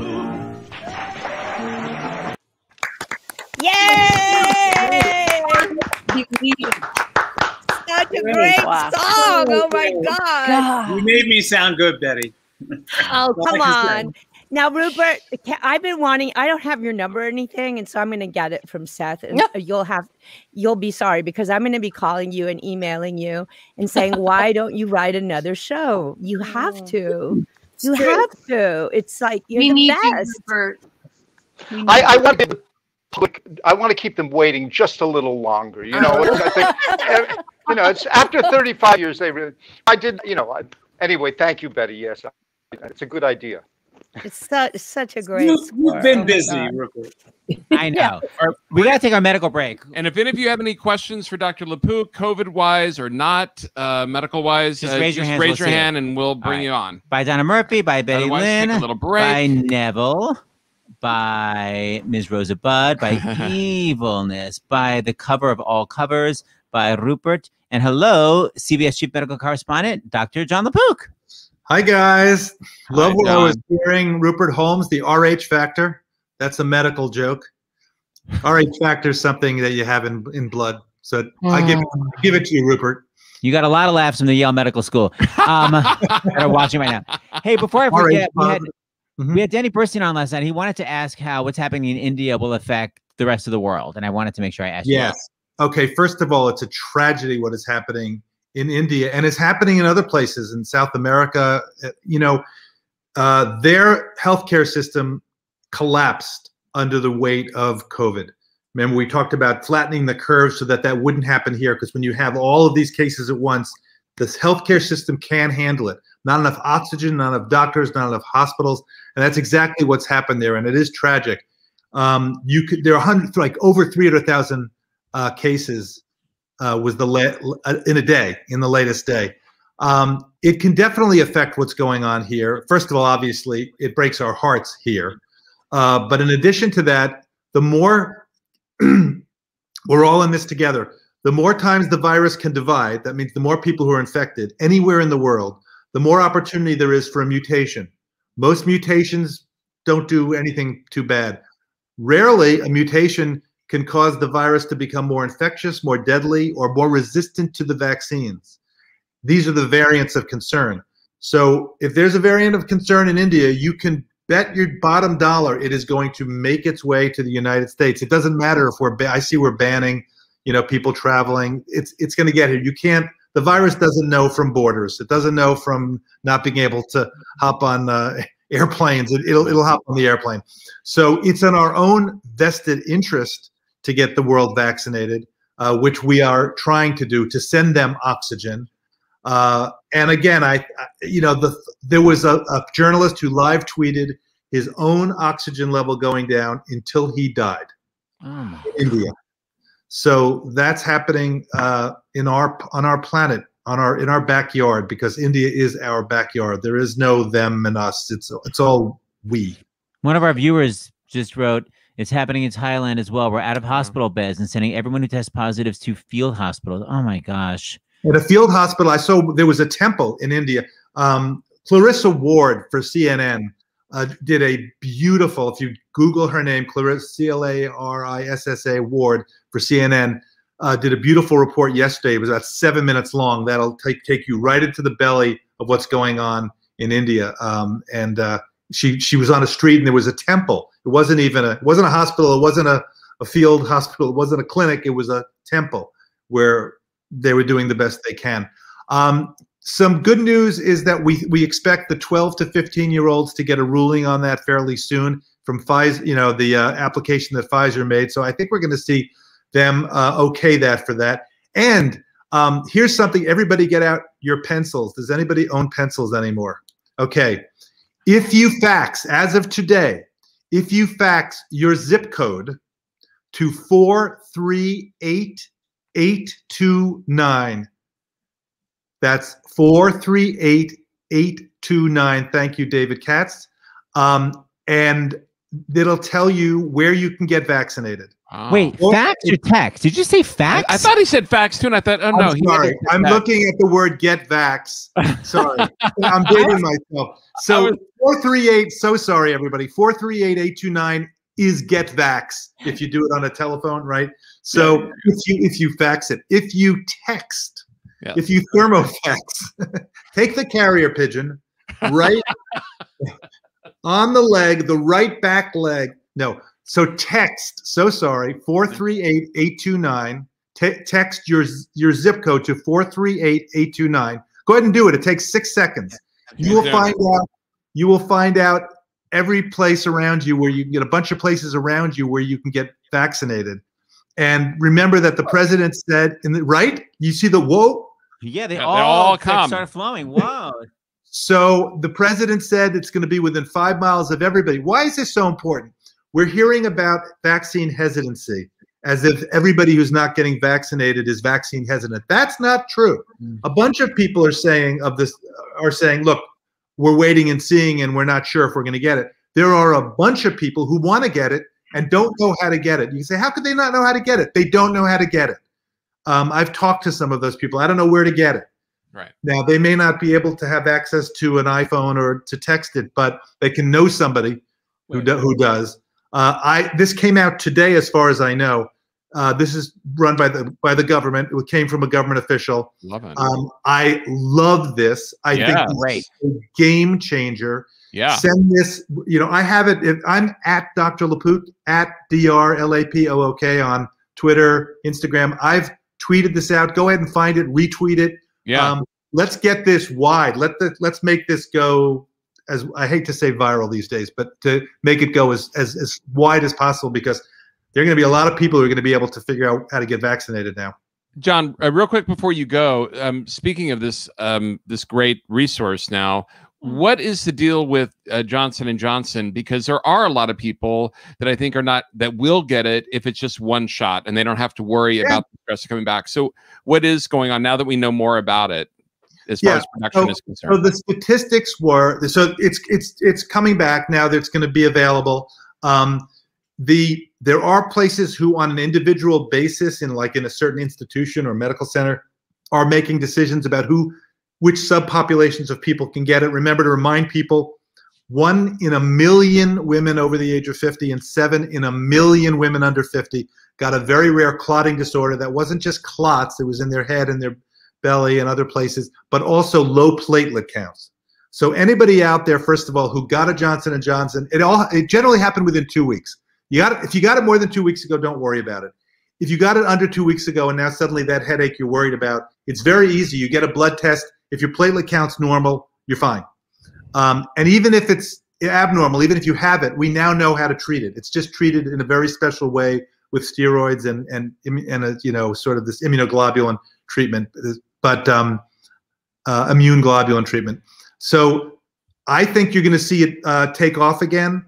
Yay! Such a great song. Oh my God. You made me sound good, Betty. Oh, All come I can say. on. Now, Rupert, I've been wanting, I don't have your number or anything, and so I'm going to get it from Seth, and you'll be sorry, because I'm going to be calling you and emailing you and saying, why don't you write another show? You have to. You have to. It's like, you're We the need you, best. Rupert. I want to I want to keep them waiting just a little longer. You know, I think, you know, it's after 35 years. I did, you know. Anyway, thank you, Betty. Yes, it's a good idea. It's such a great. You've been busy, Rupert. I know. We got to take our medical break. And if any of you have any questions for Dr. LaPook, COVID-wise or not, medical-wise, just raise your hand. Raise your hand, and we'll bring you on. By Donna Murphy, by Betty Otherwise, Lynn, take a little break. by Neville, by Ms. Rosa Budd, by Evilness, by the cover of all covers, by Rupert, and hello, CBS Chief Medical Correspondent, Dr. Jon LaPook. Hi, guys. Love what I John. was hearing. Rupert Holmes, the RH factor. That's a medical joke. RH factor is something that you have in blood. So I give it to you, Rupert. You got a lot of laughs from the Yale Medical School that are watching right now. Hey, before I forget, we had Danny Burstein on last night. He wanted to ask how what's happening in India will affect the rest of the world. And I wanted to make sure I asked you. Yes. Okay. First of all, it's a tragedy what is happening in India, and it's happening in other places in South America. You know, their healthcare system collapsed under the weight of COVID. Remember, we talked about flattening the curve so that that wouldn't happen here, because when you have all of these cases at once, this healthcare system can't handle it. Not enough oxygen, not enough doctors, not enough hospitals, and that's exactly what's happened there, and it is tragic. There are over 300,000 cases was in a day, in the latest day. It can definitely affect what's going on here. First of all, obviously, it breaks our hearts here. But in addition to that, the more we're all in this together, the more times the virus can divide, that means the more people who are infected anywhere in the world, the more opportunity there is for a mutation. Most mutations don't do anything too bad. Rarely a mutation can cause the virus to become more infectious, more deadly, or more resistant to the vaccines. These are the variants of concern. So if there's a variant of concern in India, you can bet your bottom dollar it is going to make its way to the United States. It doesn't matter if I see we're banning, people traveling. It's going to get here. You can't. The virus doesn't know from borders. It doesn't know from not being able to hop on airplanes. It'll hop on the airplane. So it's in our own vested interest to get the world vaccinated, which we are trying to do, to send them oxygen. And again, there was a journalist who live tweeted his own oxygen level going down until he died in India. So that's happening on our planet, in our backyard, because India is our backyard. There is no them and us. It's all we. One of our viewers just wrote, it's happening in Thailand as well. We're out of hospital beds and sending everyone who tests positives to field hospitals. Oh my gosh. At a field hospital, I saw there was a temple in India. Clarissa Ward for CNN did a beautiful, if you Google her name, Clarissa, C-L-A-R-I-S-S-A Ward for CNN, did a beautiful report yesterday. It was about 7 minutes long. That'll take you right into the belly of what's going on in India. She was on a street and there was a temple. It wasn't a hospital. It wasn't a field hospital. It wasn't a clinic. It was a temple where they were doing the best they can. Some good news is that we expect the 12 to 15-year-olds to get a ruling on that fairly soon from Pfizer, the application that Pfizer made. So I think we're going to see them okay that for that. And here's something, everybody get out your pencils. Does anybody own pencils anymore? Okay. If you fax, as of today, if you fax your zip code to 438-829, that's 438-829. Thank you, David Katz. And it'll tell you where you can get vaccinated. Wait, fax or text? Did you say fax? I thought he said fax too, and I thought, oh no. I'm sorry. I'm looking at the word get vax. Sorry. I'm dating myself. So 438, so sorry, everybody. 438-829 is get vax if you do it on a telephone, right? So if you fax it, if you text, if you thermofax, take the carrier pigeon, right on the leg, the right back leg. No. So text, 438-829. Text your zip code to 438-829. Go ahead and do it. It takes 6 seconds. You will find out every place around you where you can get a bunch of places around you where you can get vaccinated. And remember that the president said, right? You see the whoa? Yeah, they all come. started flowing. Whoa. So the president said it's going to be within 5 miles of everybody. Why is this so important? We're hearing about vaccine hesitancy as if everybody who's not getting vaccinated is vaccine hesitant. That's not true. A bunch of people are saying, look, we're waiting and seeing, and we're not sure if we're going to get it. There are a bunch of people who want to get it and don't know how to get it. You can say, how could they not know how to get it? They don't know how to get it. I've talked to some of those people. I don't know where to get it. Right. Now, they may not be able to have access to an iPhone or to text it, but they can know somebody who does. This came out today, as far as I know. This is run by the government. It came from a government official. Love it. I love this. I think it's a game changer. Yeah. Send this. I have it. I'm at Dr. LaPook, at DrLaPook on Twitter, Instagram. I've tweeted this out. Go ahead and find it, retweet it. Yeah. Let's get this wide. Let's make this go, as I hate to say viral these days, but to make it go as wide as possible, because there are going to be a lot of people who are going to be able to figure out how to get vaccinated now. John, real quick before you go, speaking of this this great resource now, what is the deal with Johnson & Johnson? Because there are a lot of people that I think that will get it if it's just one shot and they don't have to worry about the stress of coming back. So what is going on now that we know more about it as far as production is concerned? So the statistics were, it's coming back now that it's going to be available. There are places who on an individual basis in a certain institution or medical center are making decisions about which subpopulations of people can get it. Remember to remind people, 1 in a million women over the age of 50 and 7 in a million women under 50 got a very rare clotting disorder that wasn't just clots, it was in their head and their belly and other places, but also low platelet counts. So anybody out there, first of all, who got a Johnson & Johnson, it generally happened within 2 weeks. If you got it more than 2 weeks ago, don't worry about it. If you got it under 2 weeks ago and now suddenly that headache you're worried about, it's very easy. You get a blood test. If your platelet count's normal, you're fine. And even if it's abnormal, even if you have it, we now know how to treat it. It's just treated in a very special way with steroids and a, sort of this immunoglobulin treatment, but immune globulin treatment. So I think you're going to see it take off again.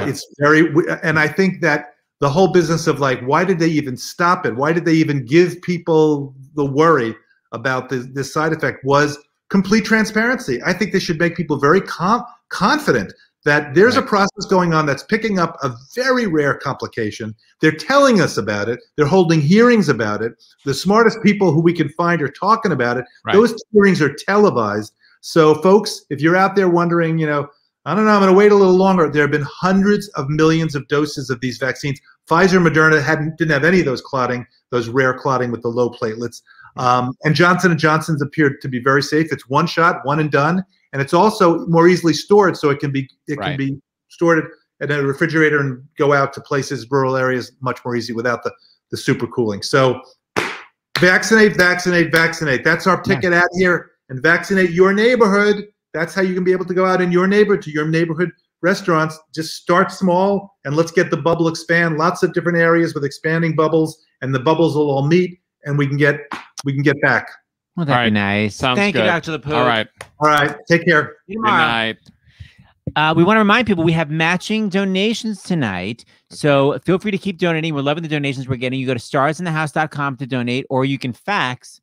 And I think that the whole business of why did they even stop it? Why did they even give people the worry about this side effect was complete transparency. I think they should make people very confident that there's a process going on that's picking up a very rare complication. They're telling us about it. They're holding hearings about it. The smartest people who we can find are talking about it. Right. Those hearings are televised. So folks, if you're out there wondering, I don't know, I'm going to wait a little longer. There have been hundreds of millions of doses of these vaccines. Pfizer, Moderna didn't have any of those rare clotting with the low platelets. And Johnson & Johnson's appeared to be very safe. It's one shot, one and done. And it's also more easily stored, so it can be stored at a refrigerator and go out to places, rural areas, much more easy without the super cooling. So vaccinate, vaccinate, vaccinate. That's our ticket out here. And vaccinate your neighborhood. That's how you can be able to go out in your neighborhood to your neighborhood restaurants. Just start small and let's get the bubble expand. Lots of different areas with expanding bubbles, and the bubbles will all meet, and we can get back. Well, that'd be nice. Thank you, Dr. LaPook. All right. Take care. Good night. We want to remind people we have matching donations tonight. So feel free to keep donating. We're loving the donations we're getting. You go to starsinthehouse.com to donate, or you can text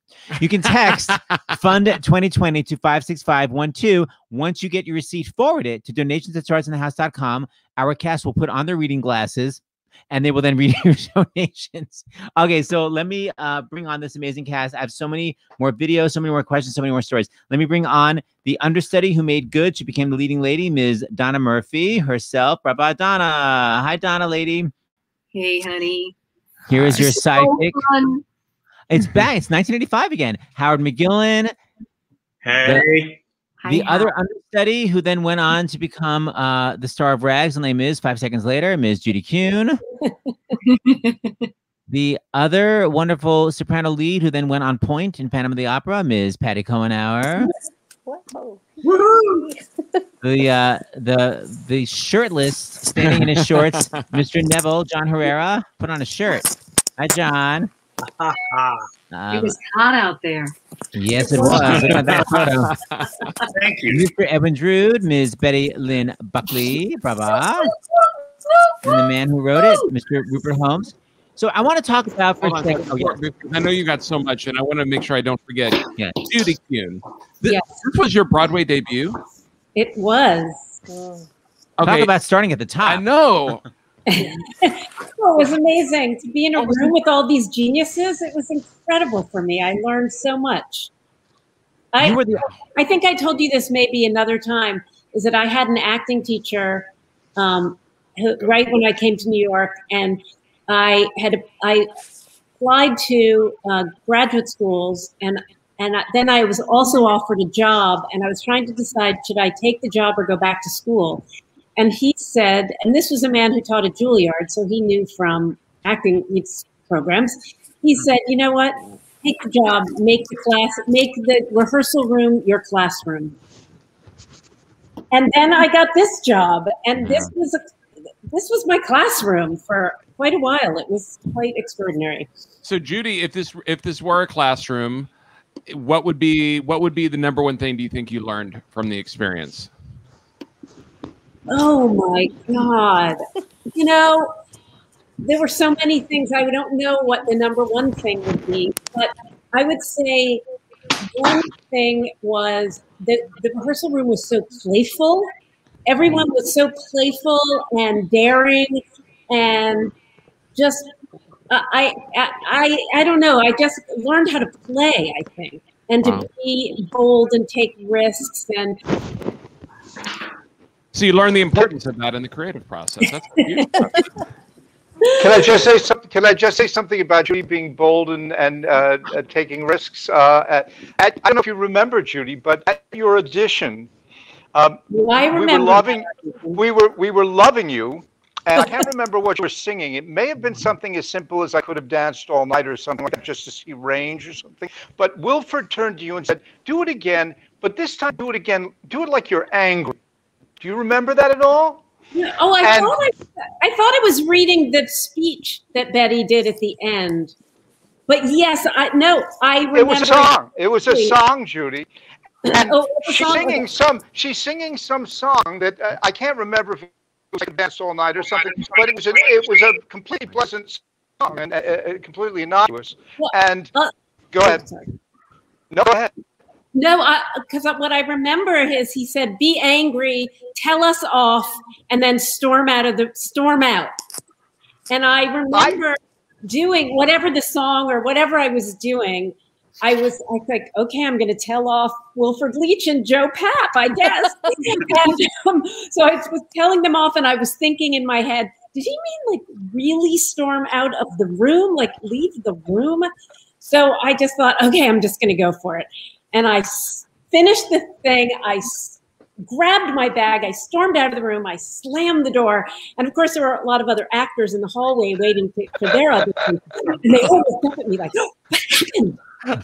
Fund 2020 to 56512. Once you get your receipt, forward it to donations@starsinthehouse.com. Our cast will put on their reading glasses, and they will then read your donations. Okay, so let me bring on this amazing cast. I have so many more videos, so many more questions, so many more stories. Let me bring on the understudy who made good. She became the leading lady, Ms. Donna Murphy herself. Bravo, Donna. Hi, Donna, lady. Hey, honey. Here is your sidekick. It's back. It's 1985 again. Howard McGillin. Hey. The other understudy who then went on to become the star of Rags, her name is 5 seconds later, Ms. Judy Kuhn. The other wonderful soprano lead who then went on point in Phantom of the Opera, Ms. Patti Cohenour. The shirtless, standing in his shorts, Mr. Neville, John Herrera, put on a shirt. Hi, John. It was hot out there. Yes, it was. Look at that photo. Thank you. Mr. Edwin Drood, Ms. Betty Lynn Buckley, brava. And the man who wrote it, Mr. Rupert Holmes. So I want to talk about for a second. I know you got so much, and I want to make sure I don't forget. Yeah. Judy Kuhn. This was your Broadway debut? It was. Talk about starting at the top. I know. It was amazing to be in a room with all these geniuses. It was incredible for me. I learned so much. I think I told you this maybe another time, is that I had an acting teacher right when I came to New York, and I applied to graduate schools, and then I was also offered a job, and I was trying to decide, should I take the job or go back to school? And he said, and this was a man who taught at Juilliard, so he knew from acting programs. He said, you know what? Take the job, make the rehearsal room your classroom. And then I got this job, and this was my classroom for quite a while. It was quite extraordinary. So, Judy, if this were a classroom, what would be the number one thing do you think you learned from the experience? Oh my God. You know, there were so many things. I don't know what the number one thing would be, but I would say one thing was that the rehearsal room was so playful. Everyone was so playful and daring, and just I don't know. I just learned how to play, I think, and to be bold and take risks. And so you learn the importance of that in the creative process. That's beautiful. Can I just say something about Judy being bold and taking risks? I don't know if you remember, Judy, but at your audition, we were loving you, and I can't remember what you were singing. It may have been something as simple as I Could Have Danced All Night or something like that, just to see range or something. But Wilford turned to you and said, "Do it again, but this time do it again. Do it like you're angry." Do you remember that at all? Oh, I thought I was reading the speech that Betty did at the end. But yes, I remember. It was a song. It was a song, Judy. And she's singing some song that I can't remember if it was like Dance All Night or something, but it was a completely pleasant song and completely innocuous. And go ahead. No, go ahead. No, because what I remember is he said, "Be angry, tell us off, and then storm out." And I remember doing whatever the song or whatever I was doing. I was like, okay, I'm going to tell off Wilford Leach and Joe Papp, I guess. And, so I was telling them off, and I was thinking in my head, did he mean like really storm out of the room, like leave the room? So I just thought, okay, I'm just going to go for it. And I finished the thing. I grabbed my bag. I stormed out of the room. I slammed the door. And of course, there were a lot of other actors in the hallway waiting for their audition. And they all looked up at me like, oh, what happened?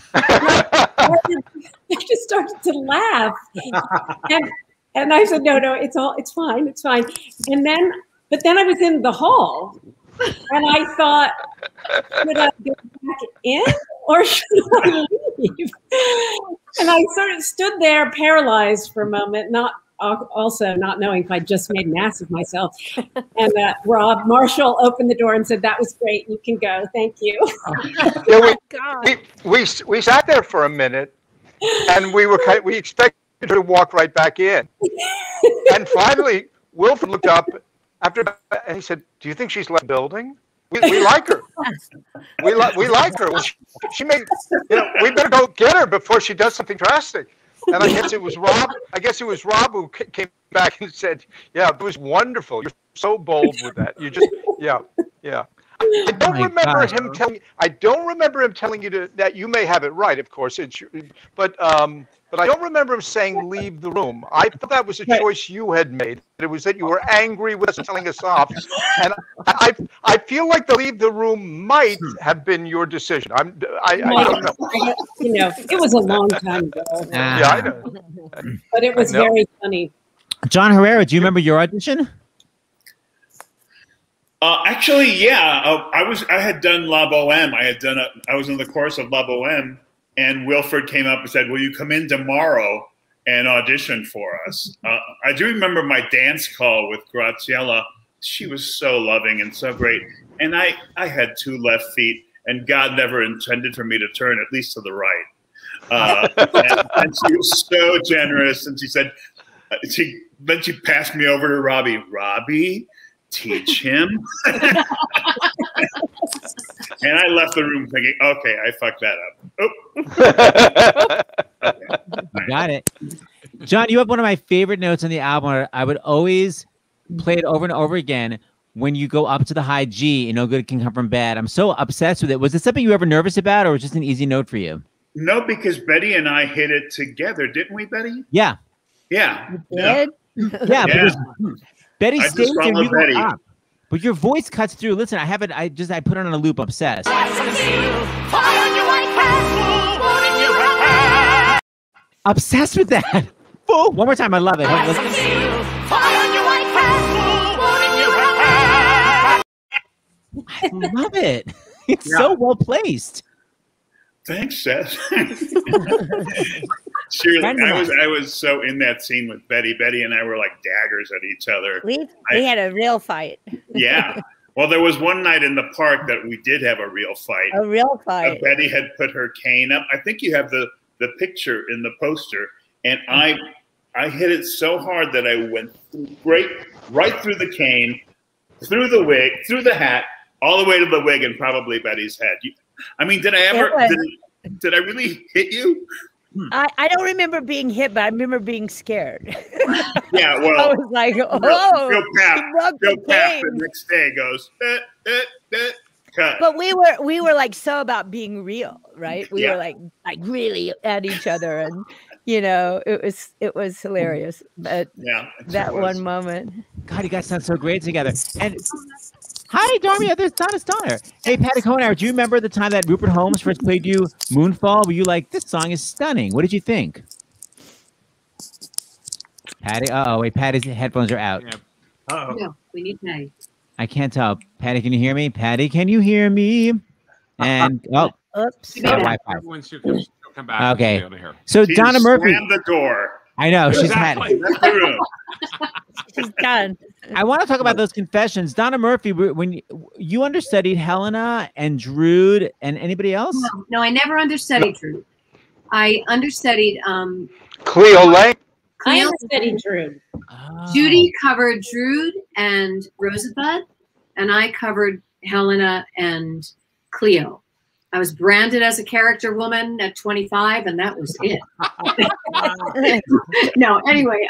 I just started to laugh. And I said, no, it's fine. It's fine. But then I was in the hall. And I thought, should I go back in or should I leave? And I sort of stood there paralyzed for a moment, also not knowing if I just made an ass of myself. And Rob Marshall opened the door and said, "That was great. You can go. Thank you." Yeah, we sat there for a minute, and we expected her to walk right back in. And finally, Wilford looked up and he said, "Do you think she's left the building? We like her. We like her. She may, we better go get her before she does something drastic." And I guess it was Rob who came back and said, "Yeah, it was wonderful. You're so bold with that. You just, yeah." I don't remember him telling you that. You may have it right, of course. But I don't remember him saying leave the room. I thought that was a choice you had made. It was that you were angry with us and telling us off. And I feel like the leave the room might have been your decision. I don't know. It was a long time ago. Yeah, I know. But it was very funny. John Herrera, do you remember your audition? Actually, yeah. I had done La Boheme. I was in the chorus of La Boheme, and Wilford came up and said, "Will you come in tomorrow and audition for us?" I do remember my dance call with Graziella. She was so loving and so great. And I had 2 left feet, and God never intended for me to turn, at least to the right. And she was so generous. And she said, then she passed me over to Robbie. Robbie, teach him. And I left the room thinking, okay, I fucked that up. Oh. Okay. Got it. Jon, you have one of my favorite notes on the album. I would always play it over and over again. When you go up to the high G, no good can come from bad. I'm so obsessed with it. Was it something you were ever nervous about, or was it just an easy note for you? No, because Betty and I hit it together, didn't we, Betty? Yeah. Yeah. Did? Yeah. Because Betty stays there, you Betty. go up. But your voice cuts through. Listen, I have it. I put it on a loop. Obsessed. Obsessed with that. One more time. I love it. I love it. It's so well placed. Thanks, Seth. Seriously, I was so in that scene with Betty. Betty and I were like daggers at each other. We had a real fight. Yeah. Well, there was one night in the park that we did have a real fight. A real fight. Betty had put her cane up. I think you have the picture in the poster. And I hit it so hard that I went right through the cane, through the wig, through the hat, all the way to the wig and probably Betty's head. I mean, did I really hit you? I don't remember being hit, but I remember being scared. Yeah, well, I was like, oh, Joe Papp the next day goes, cut. But we were like so about being real, right? We were like really at each other, and it was hilarious. But that one moment, God, you guys sound so great together. And hi, Darby, there's Donna. Hey, Patti Cohenour, do you remember the time that Rupert Holmes first played you Moonfall? Were you like, this song is stunning? What did you think? Patti, wait, Patti's headphones are out. Yeah. No, we need Patti. I can't tell. Patti, can you hear me? Patti, can you hear me? And oops. Everyone should come back. Okay. Over here. So Donna Murphy. Slammed the door. I know she's exactly. Left the room. She's done. I want to talk about those confessions. Donna Murphy, when you understudied Helena and Drood and anybody else? No, I never understudied Drood. I understudied Cleo Lane. I understudied Drood. Judy covered Drood and Rosebud, and I covered Helena and Cleo. I was branded as a character woman at 25, and that was it. No, anyway,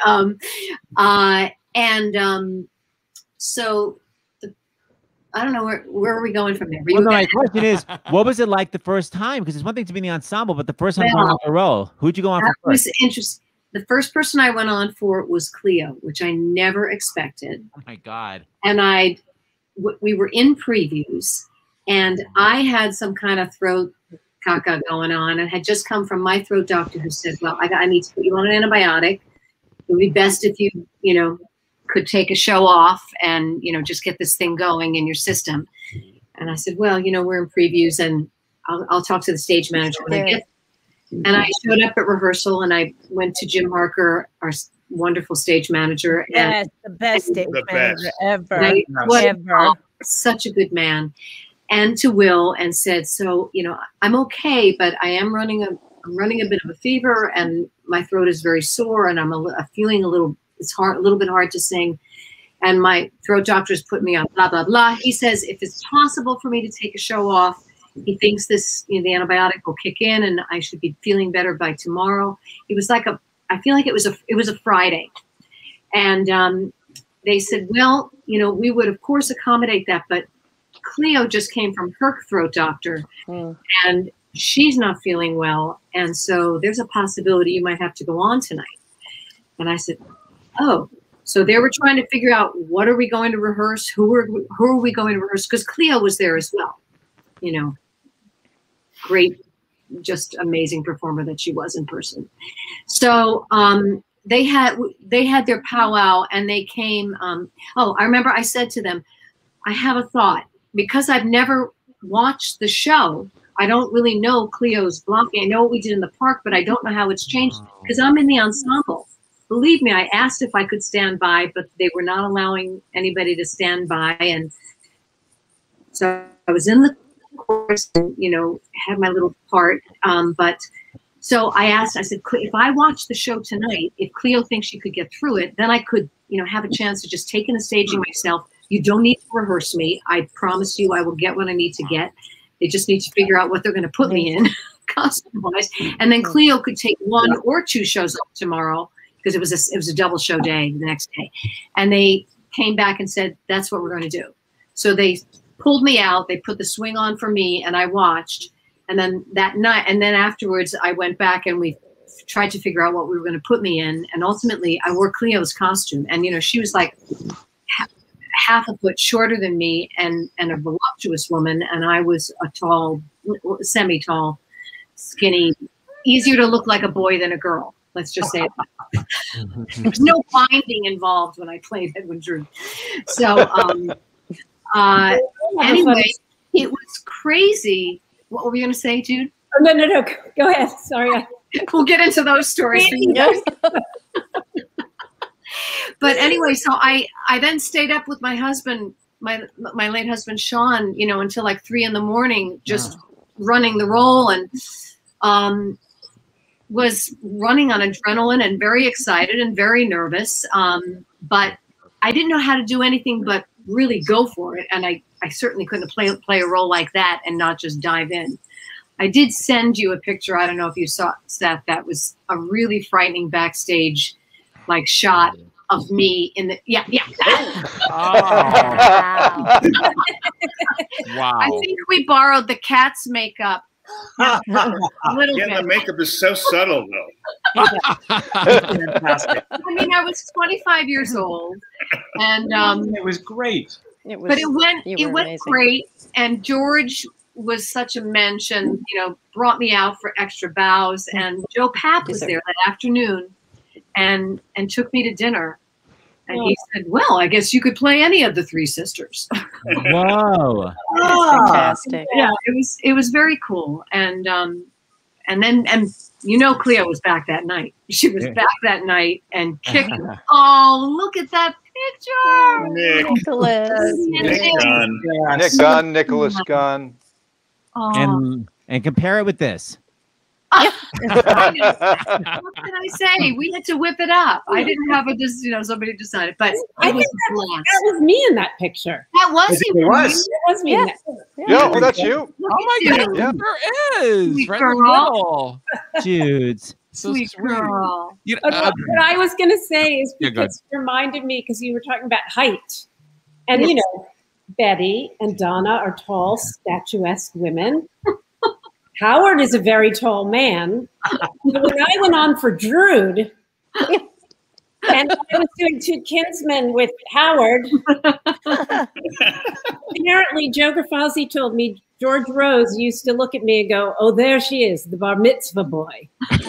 so I don't know where are we going from there? Well, no, my question is, what was it like the first time? Because it's one thing to be in the ensemble, but the first time going on a role, who'd you go on for first? Was interesting. The first person I went on for was Cleo, which I never expected. Oh my God! And we were in previews. And I had some kind of throat caca going on and had just come from my throat doctor who said, well, I need to put you on an antibiotic. It would be best if you, could take a show off and, just get this thing going in your system. And I said, well, we're in previews and I'll talk to the stage manager when I get there. And I showed up at rehearsal and I went to Jim Harker, our wonderful stage manager. Yes, the best stage manager ever. Such a good man. And to Will, and said, so, I'm okay, but I am running a bit of a fever and my throat is very sore and I'm feeling a little bit hard to sing. And my throat doctor's put me on blah, blah, blah. He says, if it's possible for me to take a show off, he thinks this, the antibiotic will kick in and I should be feeling better by tomorrow. It was like I feel like it was a Friday. And they said, well, we would of course accommodate that, but Cleo just came from her throat doctor and she's not feeling well. And so there's a possibility you might have to go on tonight. And I said, oh, so they were trying to figure out what are we going to rehearse? Who are we going to rehearse? Because Cleo was there as well. Great, just amazing performer that she was in person. So they had their powwow and they came. I remember I said to them, I have a thought. Because I've never watched the show, I don't really know Cleo's blocking. I know what we did in the park, but I don't know how it's changed because I'm in the ensemble. Believe me, I asked if I could stand by, but they were not allowing anybody to stand by. And so I was in the course and, you know, had my little part. But so I asked, I said, if I watch the show tonight, if Cleo thinks she could get through it, then I could, you know, have a chance to just take in the staging myself. You don't need to rehearse me. I promise you I will get what I need to get. They just need to figure out what they're going to put me in costume-wise. And then Cleo could take 1 or 2 shows up tomorrow because it was a double show day the next day. And they came back and said, that's what we're going to do. So they pulled me out. They put the swing on for me and I watched. And then that night, and then afterwards I went back and we tried to figure out what we were going to put me in. And ultimately I wore Cleo's costume. And, you know, she was like half a foot shorter than me and a voluptuous woman, and I was a tall, semi-tall, skinny, easier to look like a boy than a girl. Let's just say it. There was no binding involved when I played Edwin Drood. So anyway, it was crazy. What were you going to say, Jude? Oh, no. Go ahead. Sorry. We'll get into those stories. But anyway, so I then stayed up with my husband, my late husband, Sean, you know, until like 3 in the morning, just running the role and was running on adrenaline and very excited and very nervous. But I didn't know how to do anything but really go for it. And I certainly couldn't play a role like that and not just dive in. I did send you a picture. I don't know if you saw, Seth, that was a really frightening backstage like shot of me in the Wow. I think we borrowed the cat's makeup a little bit. The makeup is so subtle though. Fantastic. I mean, I was 25 years old and it was great. But it went great, and George was such a mensch and, you know, brought me out for extra bows, and Joe Papp was there that afternoon and took me to dinner. And he said, well, I guess you could play any of the 3 sisters. Whoa. Fantastic. Yeah, it was very cool. And then you know, Cleo was back that night. She was back that night and kicking. Oh, look at that picture. Nick Gunn, Nicholas Gunn. And compare it with this. What can I say? We had to whip it up. I didn't have somebody decided, but I think that was me in that picture. That was you. It was me. Yeah, well, that's you. Oh my God, there is. Sweet Right girl. Dudes. Sweet girl. You know, What I was going to say is Yeah, because it reminded me, because you were talking about height. And, you know, Betty and Donna are tall, statuesque women. Howard is a very tall man. But when I went on for Drood, and I was doing 2 kinsmen with Howard, apparently Joe Grafasi told me George Rose used to look at me and go, oh, there she is, the bar mitzvah boy.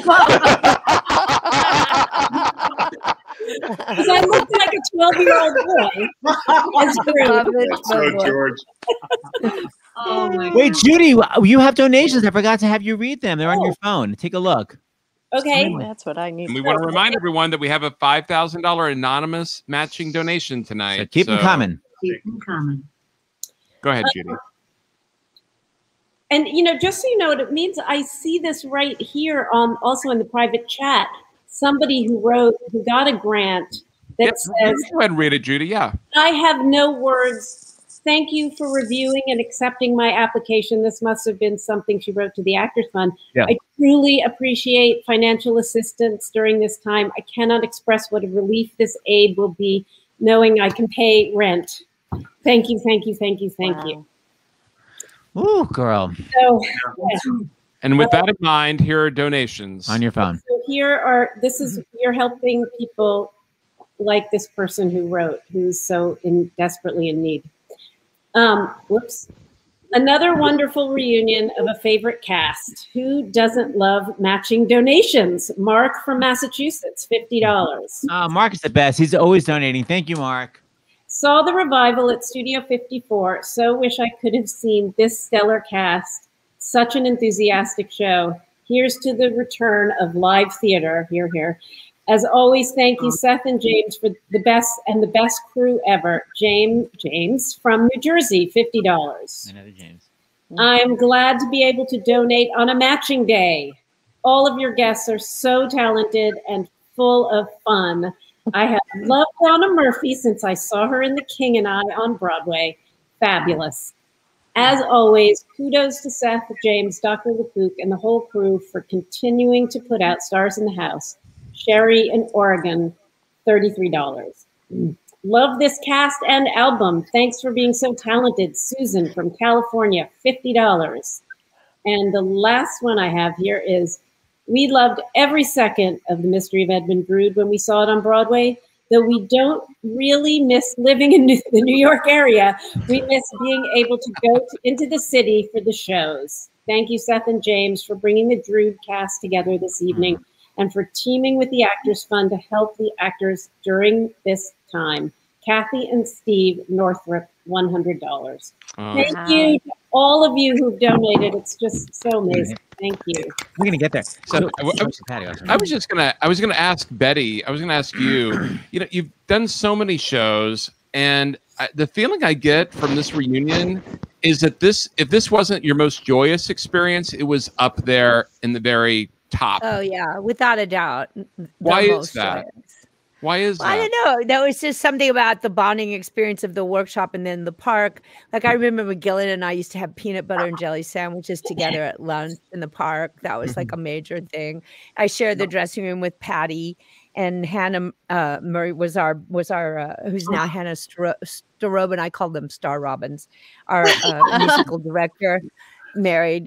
Because I looked like a 12-year-old boy. As Drood. So George. Oh my Wait, Judy, you have donations. I forgot to have you read them. They're on your phone. Take a look. Okay. That's what I need. And we want to remind everyone that we have a $5,000 anonymous matching donation tonight. So keep them coming. Keep them coming. Go ahead, Judy. And, you know, just so you know what it means, I see this right here on also in the private chat. Somebody who got a grant that says, go ahead and read it, Judy. Yeah. I have no words. Thank you for reviewing and accepting my application. This must have been something she wrote to the Actors Fund. Yeah. I truly appreciate financial assistance during this time. I cannot express what a relief this aid will be, knowing I can pay rent. Thank you, thank you, thank you, thank you. Ooh, girl. So, And with that in mind, here are donations on your phone. So you're helping people like this person who wrote, who's so desperately in need. Whoops. Another wonderful reunion of a favorite cast. Who doesn't love matching donations? Mark from Massachusetts, $50. Mark is the best. He's always donating. Thank you, Mark. Saw the revival at Studio 54. So wish I could have seen this stellar cast. Such an enthusiastic show. Here's to the return of live theater. Hear, hear. As always, thank you, Seth and James, for the best crew ever. James from New Jersey, $50. Another James. I'm glad to be able to donate on a matching day. All of your guests are so talented and full of fun. I have loved Donna Murphy since I saw her in The King and I on Broadway. Fabulous. As always, kudos to Seth, James, Dr. LaPook, and the whole crew for continuing to put out stars in the house. Sherry in Oregon, $33. Love this cast and album. Thanks for being so talented. Susan from California, $50. And the last one I have here is, we loved every second of The Mystery of Edwin Drood when we saw it on Broadway. Though we don't really miss living in the New York area, we miss being able to go into the city for the shows. Thank you, Seth and James, for bringing the Drood cast together this evening and for teaming with the Actors Fund to help the actors during this time. Kathy and Steve Northrop, $100. Thank you to all of you who've donated. It's just so amazing. Thank you. We're gonna get there. So I was gonna ask Betty. I was gonna ask you. You know, you've done so many shows, and the feeling I get from this reunion is that if this wasn't your most joyous experience, it was up there in the very top. Oh yeah, without a doubt. Why is that? Why is that? I don't know. There was just something about the bonding experience of the workshop and then the park. Like I remember McGillin and I used to have peanut butter and jelly sandwiches together at lunch in the park. That was like a major thing. I shared the dressing room with Patti, and Hannah Murray was our who's now Hannah Starobin. I call them Star Robbins, our musical director, married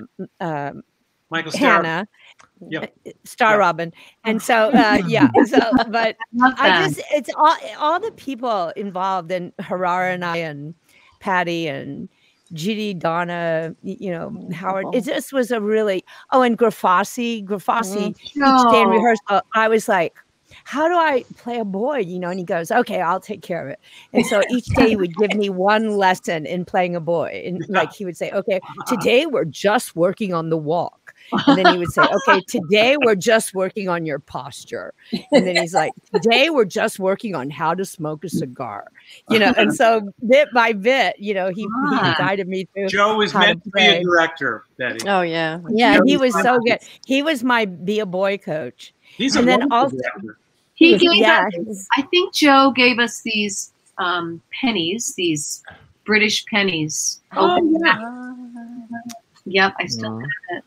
Michael Star. Hannah. Yep. Star Robin. And so but it's all the people involved, and Herrera and I and Patti and Judy, Donna, Howard. It just was a really and Grafassi each day in rehearsal. I was like, how do I play a boy? And he goes, okay, I'll take care of it. And so each day he would give me one lesson in playing a boy. And like he would say, okay, today we're just working on the walk. And then he would say, okay, today we're just working on your posture. And then he's like, today we're just working on how to smoke a cigar. And so bit by bit, he guided me through. Joe was meant to be a director, Betty. Oh, yeah. Yeah, he was so good. He was my be a boy coach. He's a wonderful director. He gave us, I think Joe gave us these pennies, these British pennies. Oh, yeah. Yep, I still have it.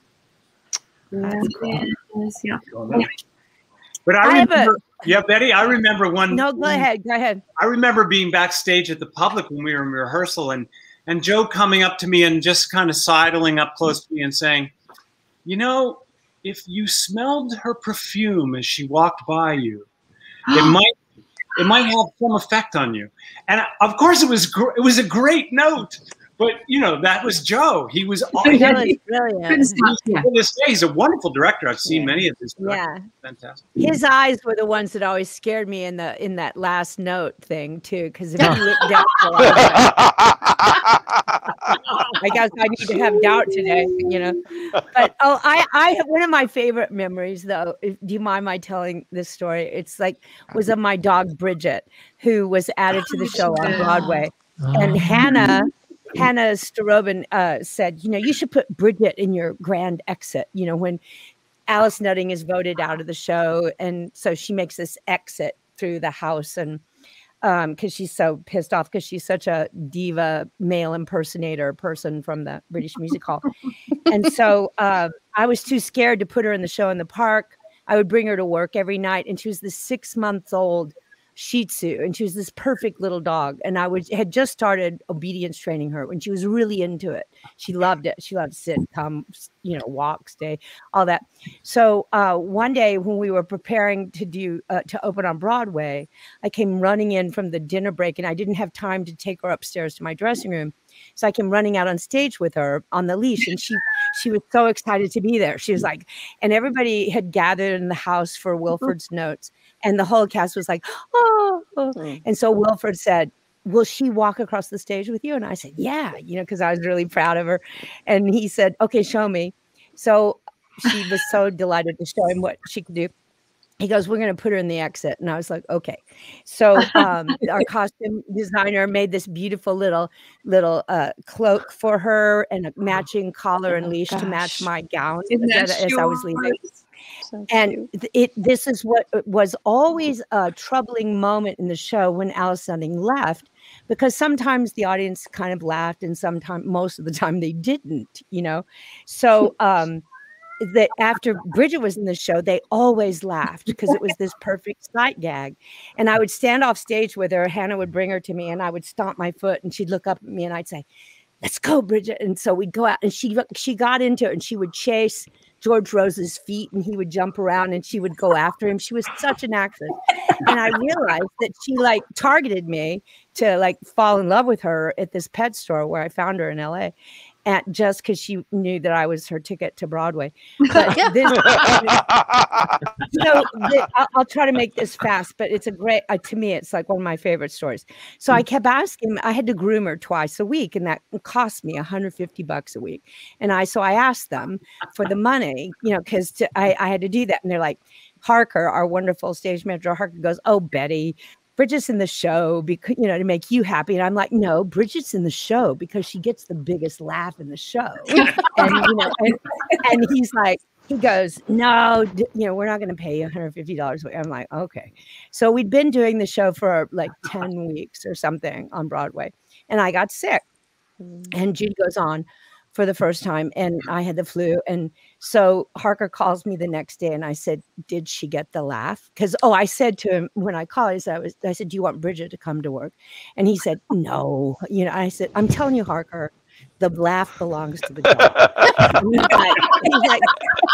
Yeah. But I remember, Betty, I remember one. No, go ahead. I remember being backstage at the Public when we were in rehearsal, and Joe coming up to me and just kind of sidling up close to me and saying, if you smelled her perfume as she walked by you, it might have some effect on you. And of course, it was a great note. But that was Joe. He was brilliant. He's a wonderful director. I've seen many of his. Yeah, fantastic. His eyes were the ones that always scared me in that last note thing too. Because if you look down, I guess I need to have doubt today. But I have one of my favorite memories though. Do you mind my telling this story? It's was of my dog Bridget, who was added to the show on Broadway, and Hannah Starobin said, you should put Bridget in your grand exit, when Alice Nutting is voted out of the show. And so she makes this exit through the house, and because she's so pissed off because she's such a diva male impersonator person from the British Music Hall. And so I was too scared to put her in the show in the park. I would bring her to work every night, and she was the 6-month-old Shih Tzu, and she was this perfect little dog. And I had just started obedience training her when she was really into it. She loved it. She loved to sit, come, walk, stay, all that. So one day when we were preparing to open on Broadway, I came running in from the dinner break, and I didn't have time to take her upstairs to my dressing room. So I came running out on stage with her on the leash, and she was so excited to be there. She was like, and everybody had gathered in the house for Wilford's notes, and the whole cast was like, oh. And so Wilford said, will she walk across the stage with you? And I said, yeah, because I was really proud of her. And he said, okay, show me. So she was so delighted to show him what she could do. He goes, we're going to put her in the exit. And I was like, okay. So our costume designer made this beautiful little cloak for her and a matching collar and leash to match my gown as I was leaving. So and this is what was always a troubling moment in the show when Alice Dunning left, because sometimes the audience kind of laughed and sometimes, most of the time, they didn't, So that after Bridget was in the show, they always laughed because it was this perfect sight gag. And I would stand off stage with her. Hannah would bring her to me and I would stomp my foot and she'd look up at me and I'd say, let's go, Bridget. And so we'd go out and she got into it and she would chase George Rose's feet and he would jump around and she would go after him. She was such an actress. And I realized that she targeted me to fall in love with her at this pet store where I found her in LA. And just because she knew that I was her ticket to Broadway. But I'll try to make this fast, but it's a great, to me, it's like one of my favorite stories. So I kept asking, I had to groom her twice a week and that cost me $150 a week. And so I asked them for the money, because I had to do that. And they're like, Harker, our wonderful stage manager, Harker goes, oh, Betty, Bridget's in the show because, to make you happy. And I'm like, no, Bridget's in the show because she gets the biggest laugh in the show. and he's like, he goes, no, we're not going to pay you $150 a week. I'm like, okay. So we'd been doing the show for 10 weeks or something on Broadway. And I got sick. And Judy goes on for the first time and I had the flu. And so Harker calls me the next day and I said, did she get the laugh? Because, I said to him when I called, I said, do you want Bridget to come to work? And he said, no. I said, I'm telling you, Harker, the laugh belongs to the dog. he's like,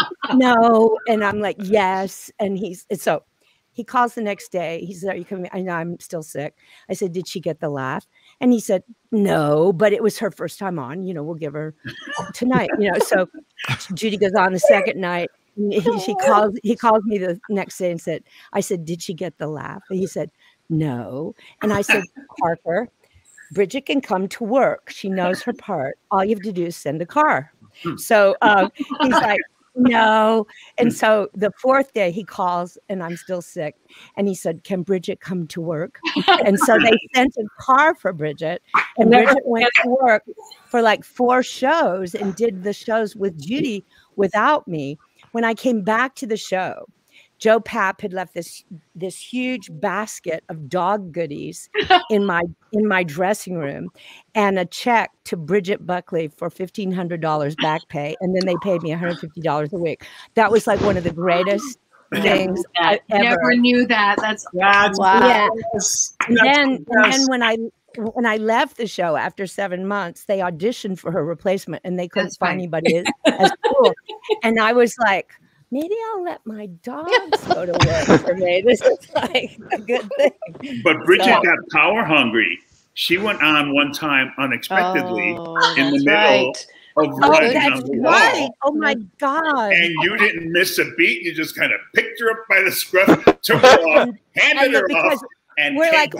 no. And I'm like, yes. And so he calls the next day. He said, are you coming? I know I'm still sick. I said, did she get the laugh? And he said, no, but it was her first time on, we'll give her tonight, So Judy goes on the second night. He calls me the next day and said, I said, did she get the laugh? And he said, no. And I said, Harper, Bridget can come to work. She knows her part. All you have to do is send a car. So he's like, no. And so the fourth day he calls and I'm still sick. And he said, can Bridget come to work? And so they sent a car for Bridget. And Bridget went to work for 4 shows and did the shows with Judy without me. When I came back to the show, Joe Papp had left this huge basket of dog goodies in my dressing room and a check to Bridget Buckley for $1,500 back pay. And then they paid me $150 a week. That was one of the greatest things I ever never knew that. That's wow. Yeah. And then when I left the show after 7 months, they auditioned for her replacement and they couldn't find anybody as cool. And I was like, maybe I'll let my dogs go to work for me. This is a good thing. But Bridget got power hungry. She went on one time unexpectedly in the middle of writing on the wall. Oh my God. And you didn't miss a beat. You just kind of picked her up by the scruff, took her off, handed her off. And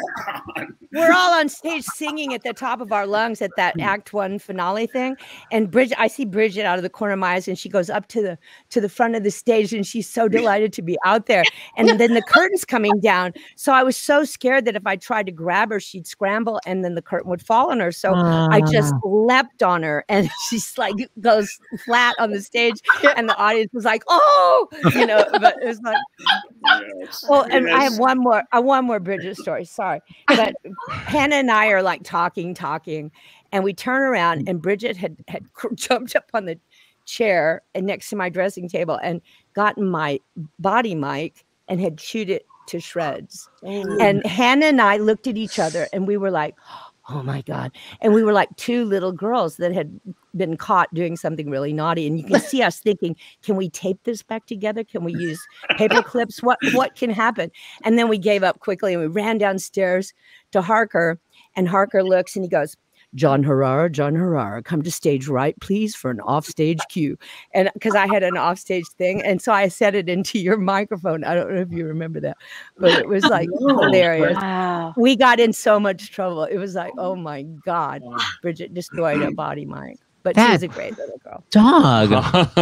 we're all on stage singing at the top of our lungs at that Act 1 finale thing. And I see Bridget out of the corner of my eyes, and she goes up to the front of the stage, and she's so delighted to be out there. And then the curtain's coming down. So I was so scared that if I tried to grab her, she'd scramble, and then the curtain would fall on her. So I just leapt on her, and she's goes flat on the stage, and the audience was like, "Oh," but it was like, well, and I have one more Bridget story. Sorry, but Hannah and I are talking, and we turn around and Bridget had jumped up on the chair and next to my dressing table and gotten my body mic and had chewed it to shreds. And Hannah and I looked at each other and we were like, oh my God. And we were like 2 little girls that had been caught doing something really naughty. And you can see us thinking, can we tape this back together? Can we use paper clips? What can happen? And then we gave up quickly and we ran downstairs to Harker, and Harker looks and he goes, John Herrera, come to stage right, please, for an offstage cue. And because I had an offstage thing, and so I said it into your microphone. I don't know if you remember that, but it was like hilarious. Wow. We got in so much trouble. It was like, oh my God, Bridget destroyed a body mic. But she was a great little girl. Dog.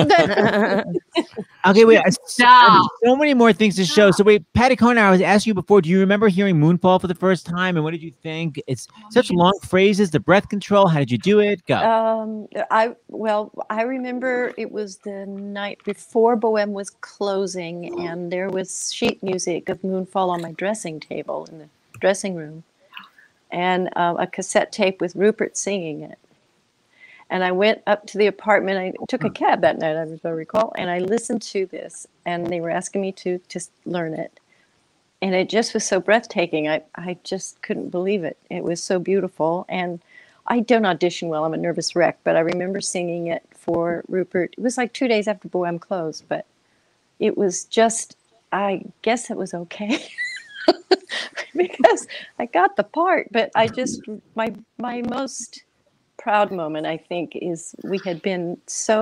Okay, wait. So many more things to show. So wait, Patti Cohenour, I was asking you before, do you remember hearing Moonfall for the first time? And what did you think? It's such long phrases, the breath control. How did you do it? Go. I remember it was the night before Bohème was closing, and there was sheet music of Moonfall on my dressing table in the dressing room, and a cassette tape with Rupert singing it. And I went up to the apartment. I took a cab that night, as I recall, and I listened to this. And they were asking me to just learn it, and it just was so breathtaking. I just couldn't believe it. It was so beautiful. And I don't audition well. I'm a nervous wreck, but I remember singing it for Rupert. It was like 2 days after Bohème closed, but it was just. I guess it was okay. Because I got the part, but I just my most proud moment, I think, is we had been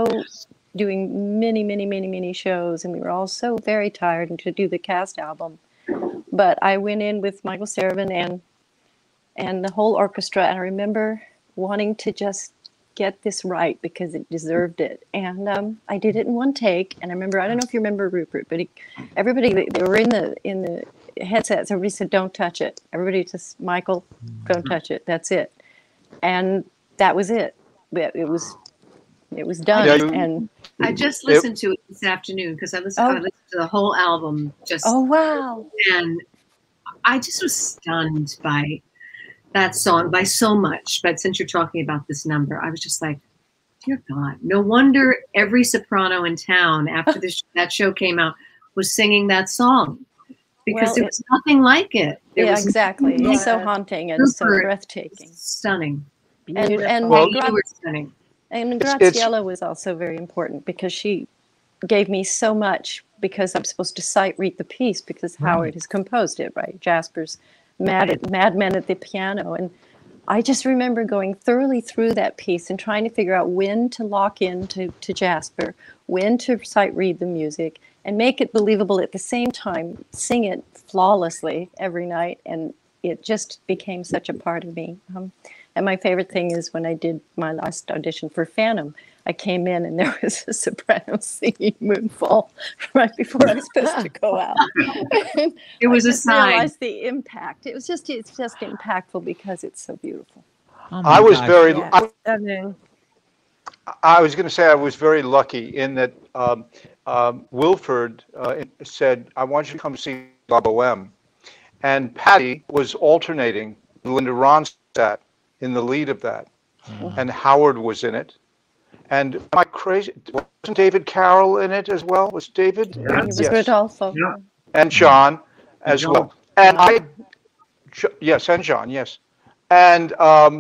doing many shows, and we were all so very tired and to do the cast album. But I went in with Michael Servan and the whole orchestra, and I remember wanting to just get this right because it deserved it. And I did it in one take. And I remember, I don't know if you remember Rupert, but everybody, they were in the headsets. Everybody said, "Don't touch it." Everybody just, "Michael, don't touch it. That's it." And that was it. It was done. Yeah, and I just listened to it this afternoon because I listened to the whole album. Oh wow! And I just was stunned by that song, by so much. But since you're talking about this number, I was just like, dear God, no wonder every soprano in town after that show came out was singing that song, because there was nothing like it. Exactly. It's so haunting and so breathtaking, stunning. And stunning. And Graziella was also very important because she gave me so much, because I'm supposed to sight read the piece because Howard has composed it, right? Jasper's Madmen at the piano. And I just remember going thoroughly through that piece and trying to figure out when to lock in to Jasper, when to sight read the music and make it believable at the same time, sing it flawlessly every night. And it just became such a part of me. And my favorite thing is when I did my last audition for Phantom, I came in and there was a soprano singing Moonfall right before I was supposed to go out. It was a sign. I realized the impact. It's just impactful because it's so beautiful. Oh I was very. I was going to say I was very lucky in that Wilford said, "I want you to come see La Bohème," and Patti was alternating Linda Ronstadt in the lead of that, and Howard was in it. And am I crazy? Wasn't David Carroll in it as well? Was David? Yes. Rodolfo. Yeah. And John as well. And and John, yes. And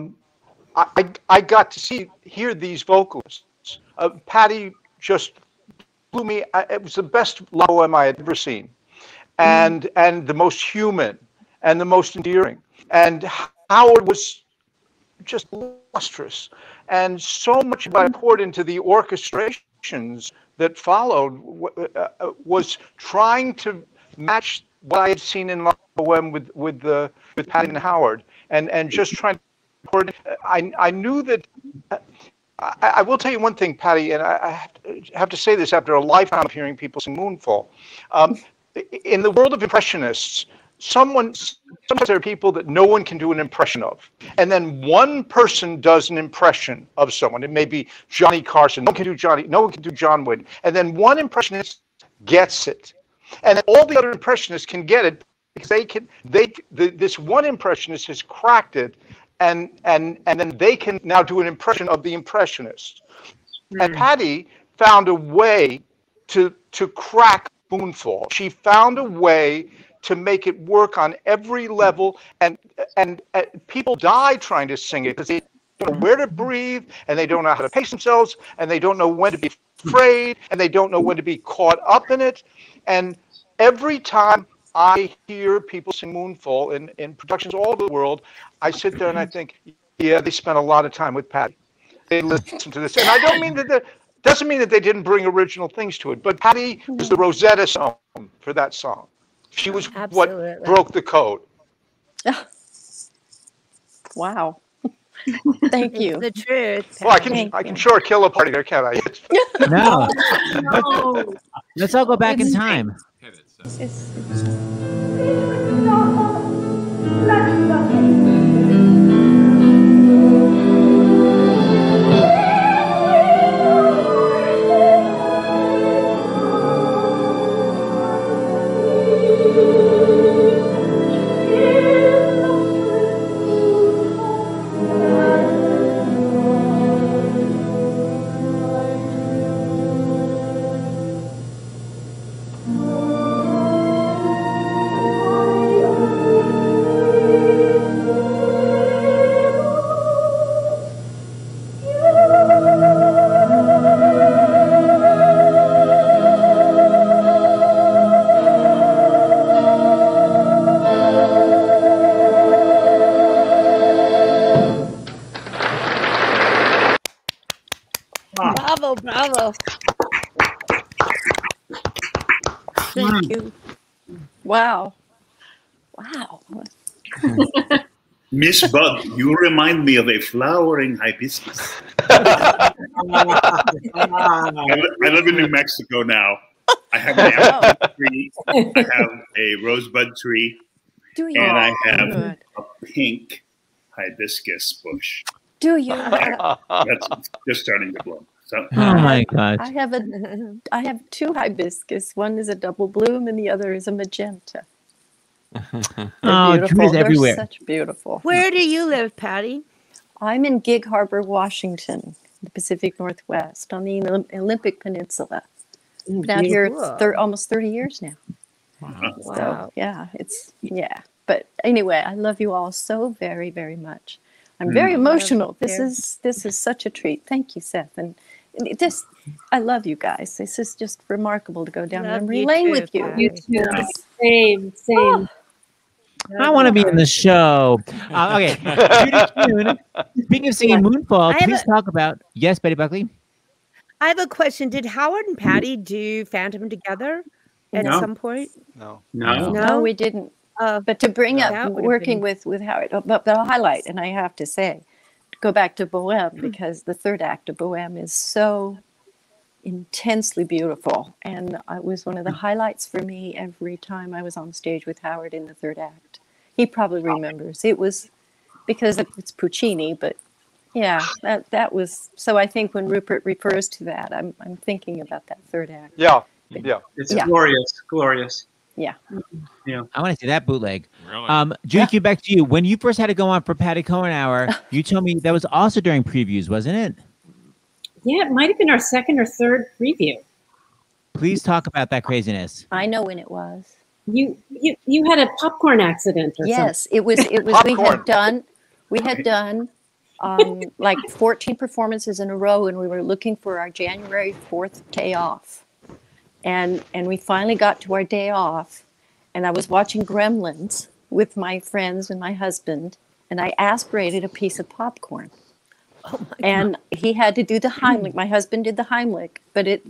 I got to hear these vocalists. Patti just blew me. It was the best La Bohème I had ever seen, and the most human and the most endearing. And Howard was just lustrous, and so much of what I poured into the orchestrations that followed was trying to match what I had seen in La Bohème with Patti and Howard, and just trying to pour it. I knew that. I will tell you one thing, Patti, and I have to say this after a lifetime of hearing people sing Moonfall. In the world of impressionists, sometimes there are people that no one can do an impression of. And then one person does an impression of someone. It may be Johnny Carson. No one can do Johnny. No one can do John Wood. And then one impressionist gets it. And then all the other impressionists can get it because this one impressionist has cracked it. And then they can now do an impression of the impressionist. And Patti found a way to crack Moonfall. She found a way to make it work on every level, and people die trying to sing it because they don't know where to breathe, and they don't know how to pace themselves, and they don't know when to be afraid, and they don't know when to be caught up in it. And every time I hear people sing Moonfall in productions all over the world, I sit there and I think, Yeah, they spent a lot of time with Patti. They listened to this, and I don't mean that. Doesn't mean that they didn't bring original things to it, but Patti was the Rosetta Stone for that song. She was what broke the code. Wow. Thank you. The truth. Well, I can sure kill a party there, can't I? No. No. Let's all go back in time. Bravo. Thank you. Wow. Miss Bud, you remind me of a flowering hibiscus. I live in New Mexico now. I have an apple tree. I have a rosebud tree. And I have a pink hibiscus bush. Do you? That's just starting to bloom. So, oh my gosh. I have two hibiscus. One is a double bloom and the other is a magenta. Oh, Judy's everywhere. They're such beautiful. Where do you live, Patti? I'm in Gig Harbor, Washington, the Pacific Northwest, on the Olympic Peninsula. Been out here almost 30 years now. Wow. So, But anyway, I love you all so very, very much. I'm very emotional. This is such a treat. Thank you, Seth. And I love you guys. This is just remarkable to go down memory lane with you. You too. Same. Oh. I want to be in the show. Okay. Judy Kuhn, speaking of singing Moonfall, please talk about. Yes, Betty Buckley? I have a question. Did Howard and Patti do Phantom together at some point? No, we didn't. But to bring up working with Howard, but I'll highlight, and I have to say, go back to Bohème, because the third act of Bohème is so intensely beautiful. And it was one of the highlights for me every time I was on stage with Howard in the third act. He probably remembers. It was because it's Puccini, but yeah, that was, so I think when Rupert refers to that, I'm thinking about that third act. Yeah. It's glorious. Yeah. I want to see that bootleg. Really? Judy, back to you. When you first had to go on for Patti Cohenour, you told me that was also during previews, wasn't it? Yeah, it might have been our second or third preview. Please talk about that craziness. I know when it was. You had a popcorn accident or something. Yes, it was we had done like 14 performances in a row, and we were looking for our January 4th day off. And we finally got to our day off, and I was watching Gremlins with my friends and my husband, and I aspirated a piece of popcorn. Oh my and God. He had to do the Heimlich. My husband did the Heimlich, but it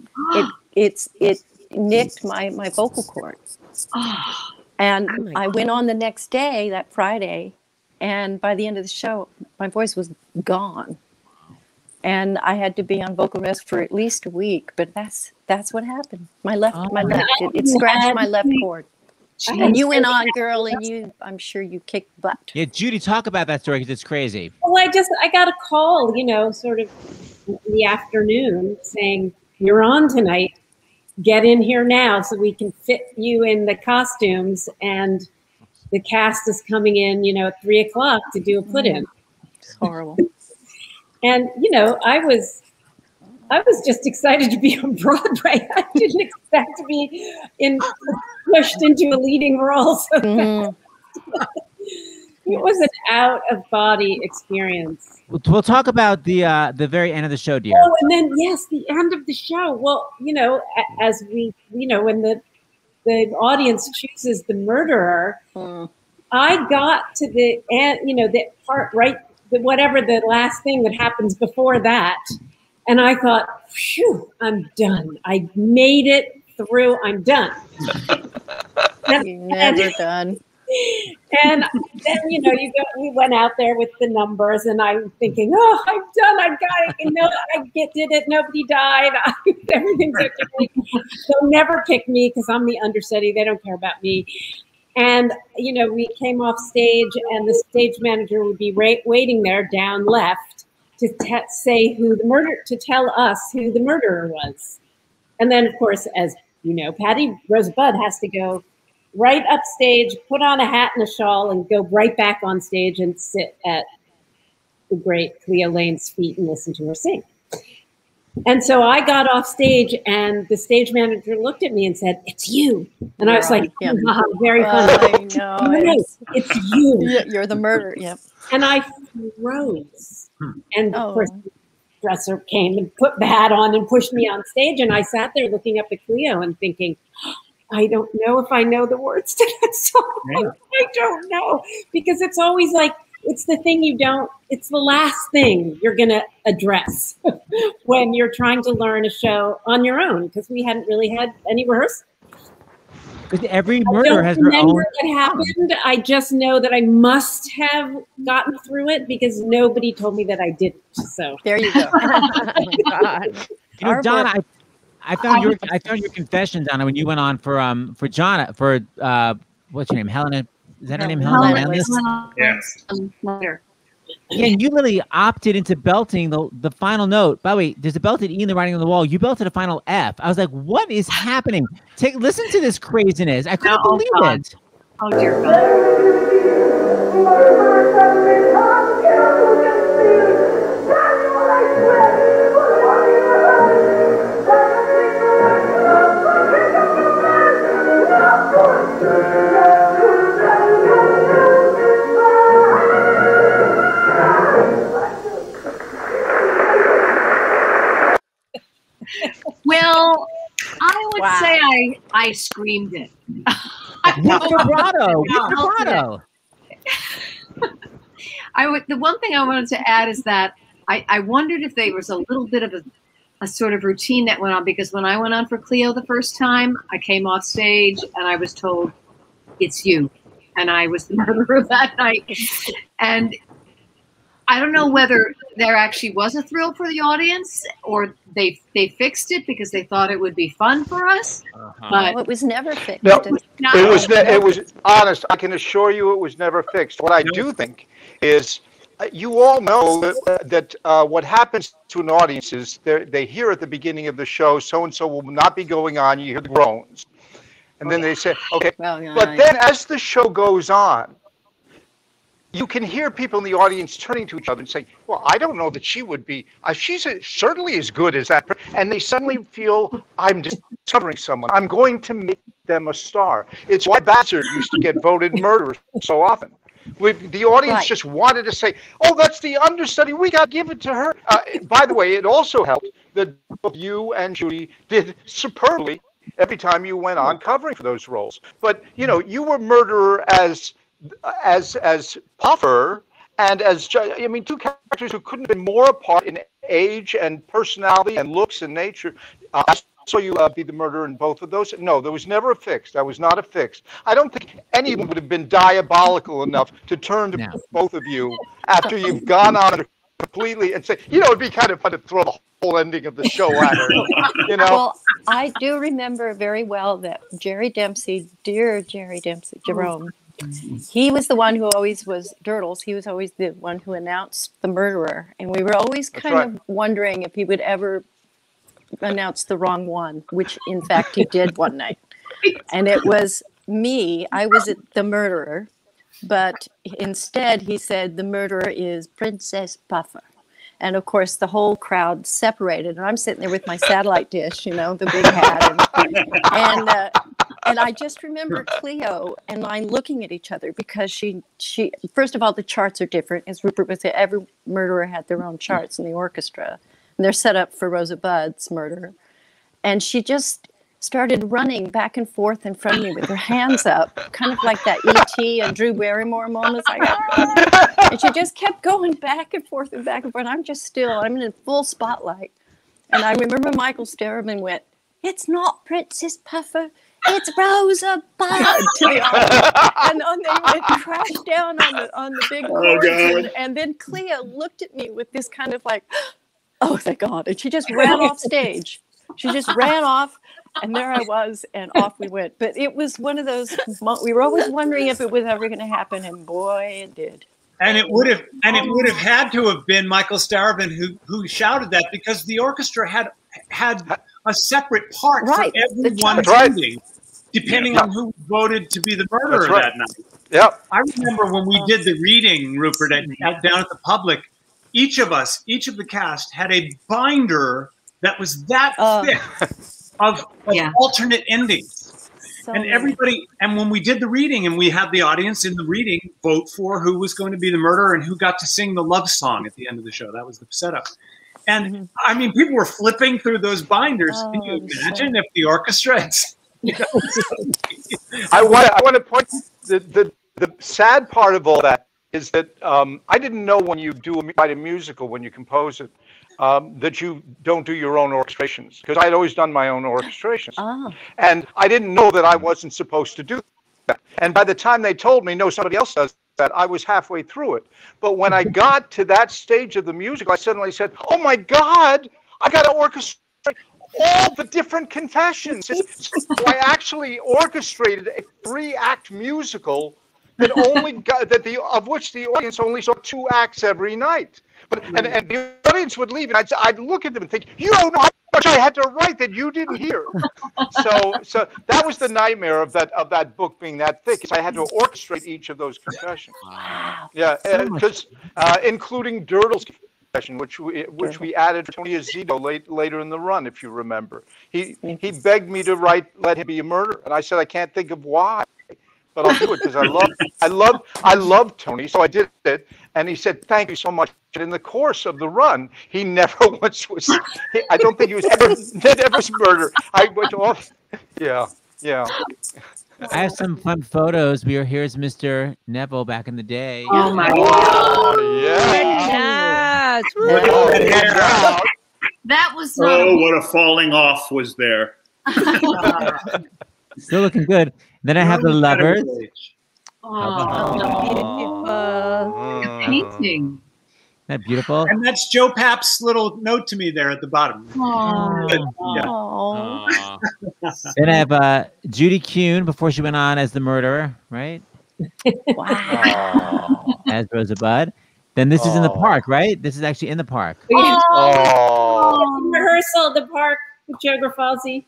nicked my vocal cords. And I went on the next day, that Friday, and by the end of the show, my voice was gone. And I had to be on vocal rest for at least a week, but that's what happened. It scratched my left cord. And you went on, girl, and I'm sure you kicked butt. Yeah, Judy, talk about that story because it's crazy. Well, I got a call, sort of in the afternoon saying, "You're on tonight. Get in here now so we can fit you in the costumes, and the cast is coming in, at 3:00 to do a put-in." It's horrible. And I was just excited to be on Broadway. I didn't expect to be pushed into a leading role so fast. It was an out-of-body experience. We'll talk about the very end of the show, dear. Oh, and then yes, the end of the show. Well, as we, when the audience chooses the murderer, I got to the end, the part right whatever the last thing that happens before that. And I thought, phew, I'm done. I made it through. I'm done. You're never done. And then, we went out there with the numbers, and I'm thinking, oh, I'm done. I got it. Did it. Nobody died. Everything's okay. They'll never pick me because I'm the understudy. They don't care about me. And, we came off stage, and the stage manager would be waiting there down left to say to tell us who the murderer was. And then, of course, as you know, Patti Rosebud has to go right upstage, put on a hat and a shawl, and go right back on stage and sit at the great Cleo Lane's feet and listen to her sing. And so I got off stage, and the stage manager looked at me and said, "It's you." And I was like, very funny. I know. It's you. You're the murderer. Yep. And I froze. And of course, the dresser came and put the hat on and pushed me on stage. And I sat there looking up at Cleo and thinking, I don't know if I know the words to that song. Yeah. I don't know. Because it's always like, it's the thing it's the last thing you're going to address when you're trying to learn a show on your own, because we hadn't really had any rehearsal. Because every murder has her own. I don't remember what happened. I just know that I must have gotten through it because nobody told me that I didn't. So there you go. Donna, I found your confession, Donna, when you went on for John what's your name, Helena? Is that her name, Helena? Yes. Yeah, and you literally opted into belting the final note. By the way, there's a belted E in the writing on the wall. You belted a final F. I was like, what is happening? Listen to this craziness. I couldn't believe it. Oh, dear God. Well, I would say I screamed it. Vibrato. The one thing I wanted to add is that I wondered if there was a little bit of a sort of routine that went on, because when I went on for Cleo the first time, I came off stage and I was told, "It's you," and I was the murderer that night. And I don't know whether there actually was a thrill for the audience, or they fixed it because they thought it would be fun for us. But it was never fixed. No, it was honest. I can assure you it was never fixed. What I do think is, you all know that what happens to an audience is they hear at the beginning of the show, so-and-so will not be going on. You hear the groans. And then they say, okay. But then as the show goes on, you can hear people in the audience turning to each other and saying, well, I don't know that she would be, she's certainly as good as that. And they suddenly feel, I'm discovering someone. I'm going to make them a star. It's why Bassett used to get voted murderer so often. The audience just wanted to say, oh, that's the understudy. We got to give it to her. By the way, it also helped that both you and Judy did superbly every time you went on covering for those roles. But, you were murderer as Puffer and as two characters who couldn't have been more apart in age and personality and looks and nature. I saw you be the murderer in both of those. No, there was never a fix. That was not a fix. I don't think anyone would have been diabolical enough to turn to both of you after you've gone on completely and say, it'd be kind of fun to throw the whole ending of the show at her. Well, I do remember very well that dear Jerry Dempsey, Jerome, he was the one who always was Durdles. He was always the one who announced the murderer. And we were always kind of wondering if he would ever announce the wrong one, which in fact he did one night. And it was me. I was the murderer. But instead he said the murderer is Princess Puffer. And of course the whole crowd separated. And I'm sitting there with my satellite dish, the big hat. And I just remember Cleo and I looking at each other because she first of all, the charts are different. As Rupert would say, every murderer had their own charts in the orchestra. And they're set up for Rosa Bud's murder. And she just started running back and forth in front of me with her hands up, kind of like that E.T. and Drew Barrymore moments I got. And she just kept going back and forth and back and forth. I'm just still, I'm in full spotlight. And I remember Michael Starobin went, "It's not Princess Puffer, it's Rosa Bud," to the audience. And then they went crash down on the big boards. And then Clea looked at me with this kind of like, "Oh, thank God." And she just ran off stage. She just ran off. And there I was, and off we went. But it was one of those, we were always wondering if it was ever going to happen, and boy, it did. And it would have had to have been Michael Starobin who shouted that, because the orchestra had a separate part for everyone singing, depending on who voted to be the murderer that night. Yep. I remember when we did the reading, Rupert, down at the Public, each of the cast had a binder that was that thick of alternate endings. And everybody, and when we did the reading and we had the audience in the reading vote for who was going to be the murderer and who got to sing the love song at the end of the show. That was the setup. And I mean, people were flipping through those binders. Can you imagine if the orchestra had, I want to point the sad part of all that is that I didn't know when you write a musical, when you compose it, that you don't do your own orchestrations, because I'd always done my own orchestrations. And I didn't know that I wasn't supposed to do that. And by the time they told me, no, somebody else does that, I was halfway through it. But when I got to that stage of the musical, I suddenly said, oh my God, I got to orchestrate all the different confessions. So I actually orchestrated a 3-act musical that of which the audience only saw 2 acts every night. But and the audience would leave, and I'd look at them and think, you don't know how much I had to write that you didn't hear. So that was the nightmare of that book being that thick, is I had to orchestrate each of those confessions. Wow. Yeah, because including Durdle's confession, which we added Tony Azito later in the run, if you remember. He begged me to let him be a murderer, and I said I can't think of why. But I'll do it because I love Tony, so I did it. And he said, "Thank you so much." And in the course of the run, he never once was. I don't think he was ever murdered. I went off. Yeah. I have some fun photos. Here's Mr. Neville back in the day. Oh my God! Yeah. That was. What a falling off was there. Still looking good. Then I have the lovers. Painting. Isn't that beautiful? And that's Joe Papp's little note to me there at the bottom. Then I have Judy Kuhn before she went on as the murderer, right? Wow. As Rosa Bud. Then this is in the park, right? This is actually in the park. It's rehearsal at the park with Joe Grafalzi.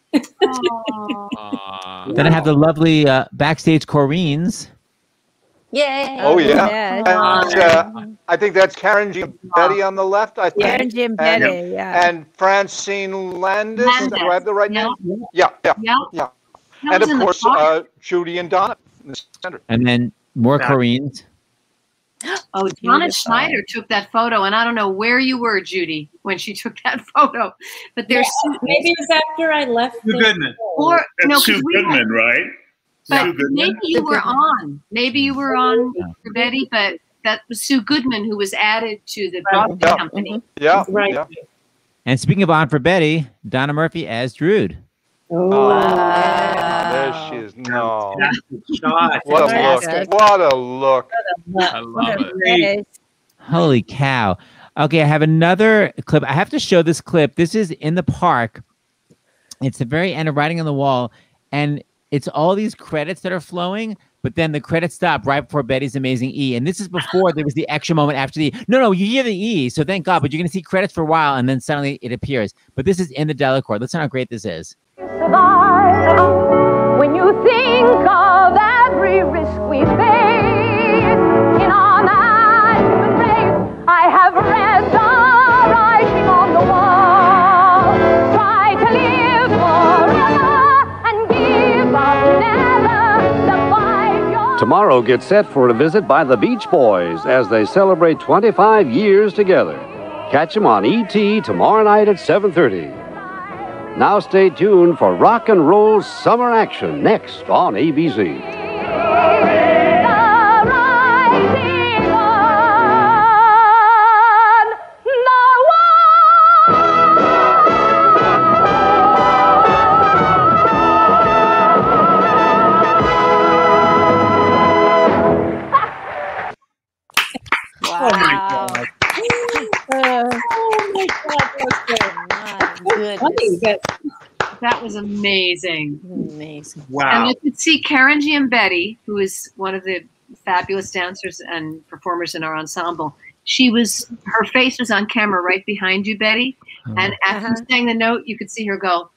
Then I have the lovely backstage Coreens. Yay! Oh yeah. I think that's Karen G. Betty on the left. I think. Karen G. Betty, and Francine Landis. Do I have the right name? Yeah. And of course, Judy and Donna in the center. And then more Coreens. Oh, Donna Schneider took that photo, and I don't know where you were, Judy, when she took that photo. But there's maybe it was after I left. Sue Goodman. Or Sue Goodman, right? But maybe you were on. Maybe you were on for Betty, but that was Sue Goodman who was added to the Buckley company. Yeah, right. Yeah. And speaking of on for Betty, Donna Murphy as Drood. There she is. No. What a look. What a look. I love it. Holy cow. Okay, I have another clip. I have to show this clip. This is in the park. It's the very end of Writing on the Wall. And it's all these credits that are flowing, but then the credits stop right before Betty's amazing E. And this is before there was the extra moment after the E. No, you hear the E, so thank God. But you're going to see credits for a while, and then suddenly it appears. But this is in the Delacorte. Listen how great this is. When you think of every risk we face in our mad human race, I have read the writing on the wall. Try to live forever and give up never. Survive your... Tomorrow, get set for a visit by the Beach Boys as they celebrate 25 years together. Catch them on ET tomorrow night at 7:30. Now stay tuned for rock and roll summer action next on ABC. Oh my God. Oh my God, That was amazing. Amazing. Wow. And I could see Karen G. and Betty, who is one of the fabulous dancers and performers in our ensemble. Her face was on camera right behind you, Betty. And after you sang the note, you could see her go.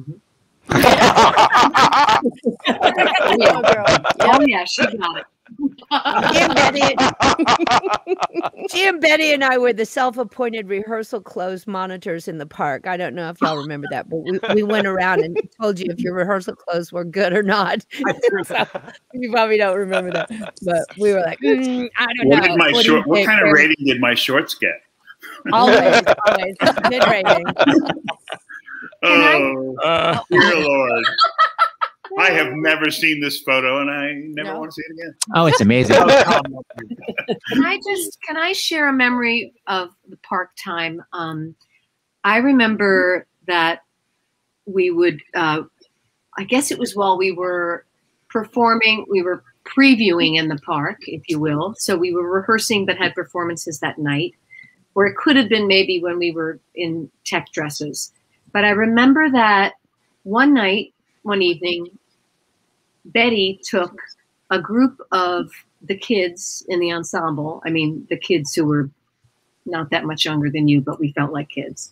Oh yeah, she got it. She and Betty and I were the self-appointed rehearsal clothes monitors in the park. I don't know if y'all remember that, but we went around and told you if your rehearsal clothes were good or not. So, you probably don't remember that, but we were like, I don't know. What kind of rating did my shorts get? Always good rating. Oh, dear Lord. I have never seen this photo, and I never want to see it again. Oh, it's amazing. Can I share a memory of the park time? I remember that we would, I guess it was while we were performing, we were previewing in the park, if you will. So we were rehearsing, but had performances that night, or it could have been maybe when we were in tech dresses. But I remember that one evening, Betty took a group of the kids in the ensemble. I mean, the kids who were not that much younger than you, but we felt like kids,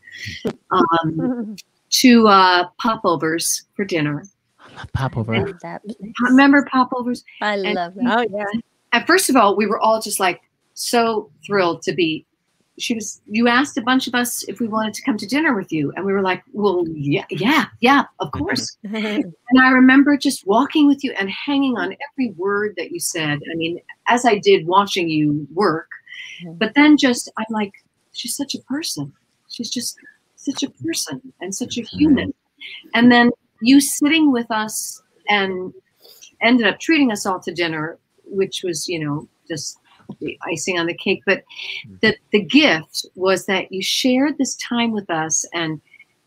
to popovers for dinner. Popover. Remember popovers? I love that. Oh, yeah. And first of all, we were all just like so thrilled to be. You asked a bunch of us if we wanted to come to dinner with you. And we were like, well, yeah, of course. And I remember just walking with you and hanging on every word that you said. I mean, as I did watching you work, but then I'm like, she's such a person. She's just such a person and such a human. And then you sitting with us and ended up treating us all to dinner, which was, just the icing on the cake. But the gift was that you shared this time with us, and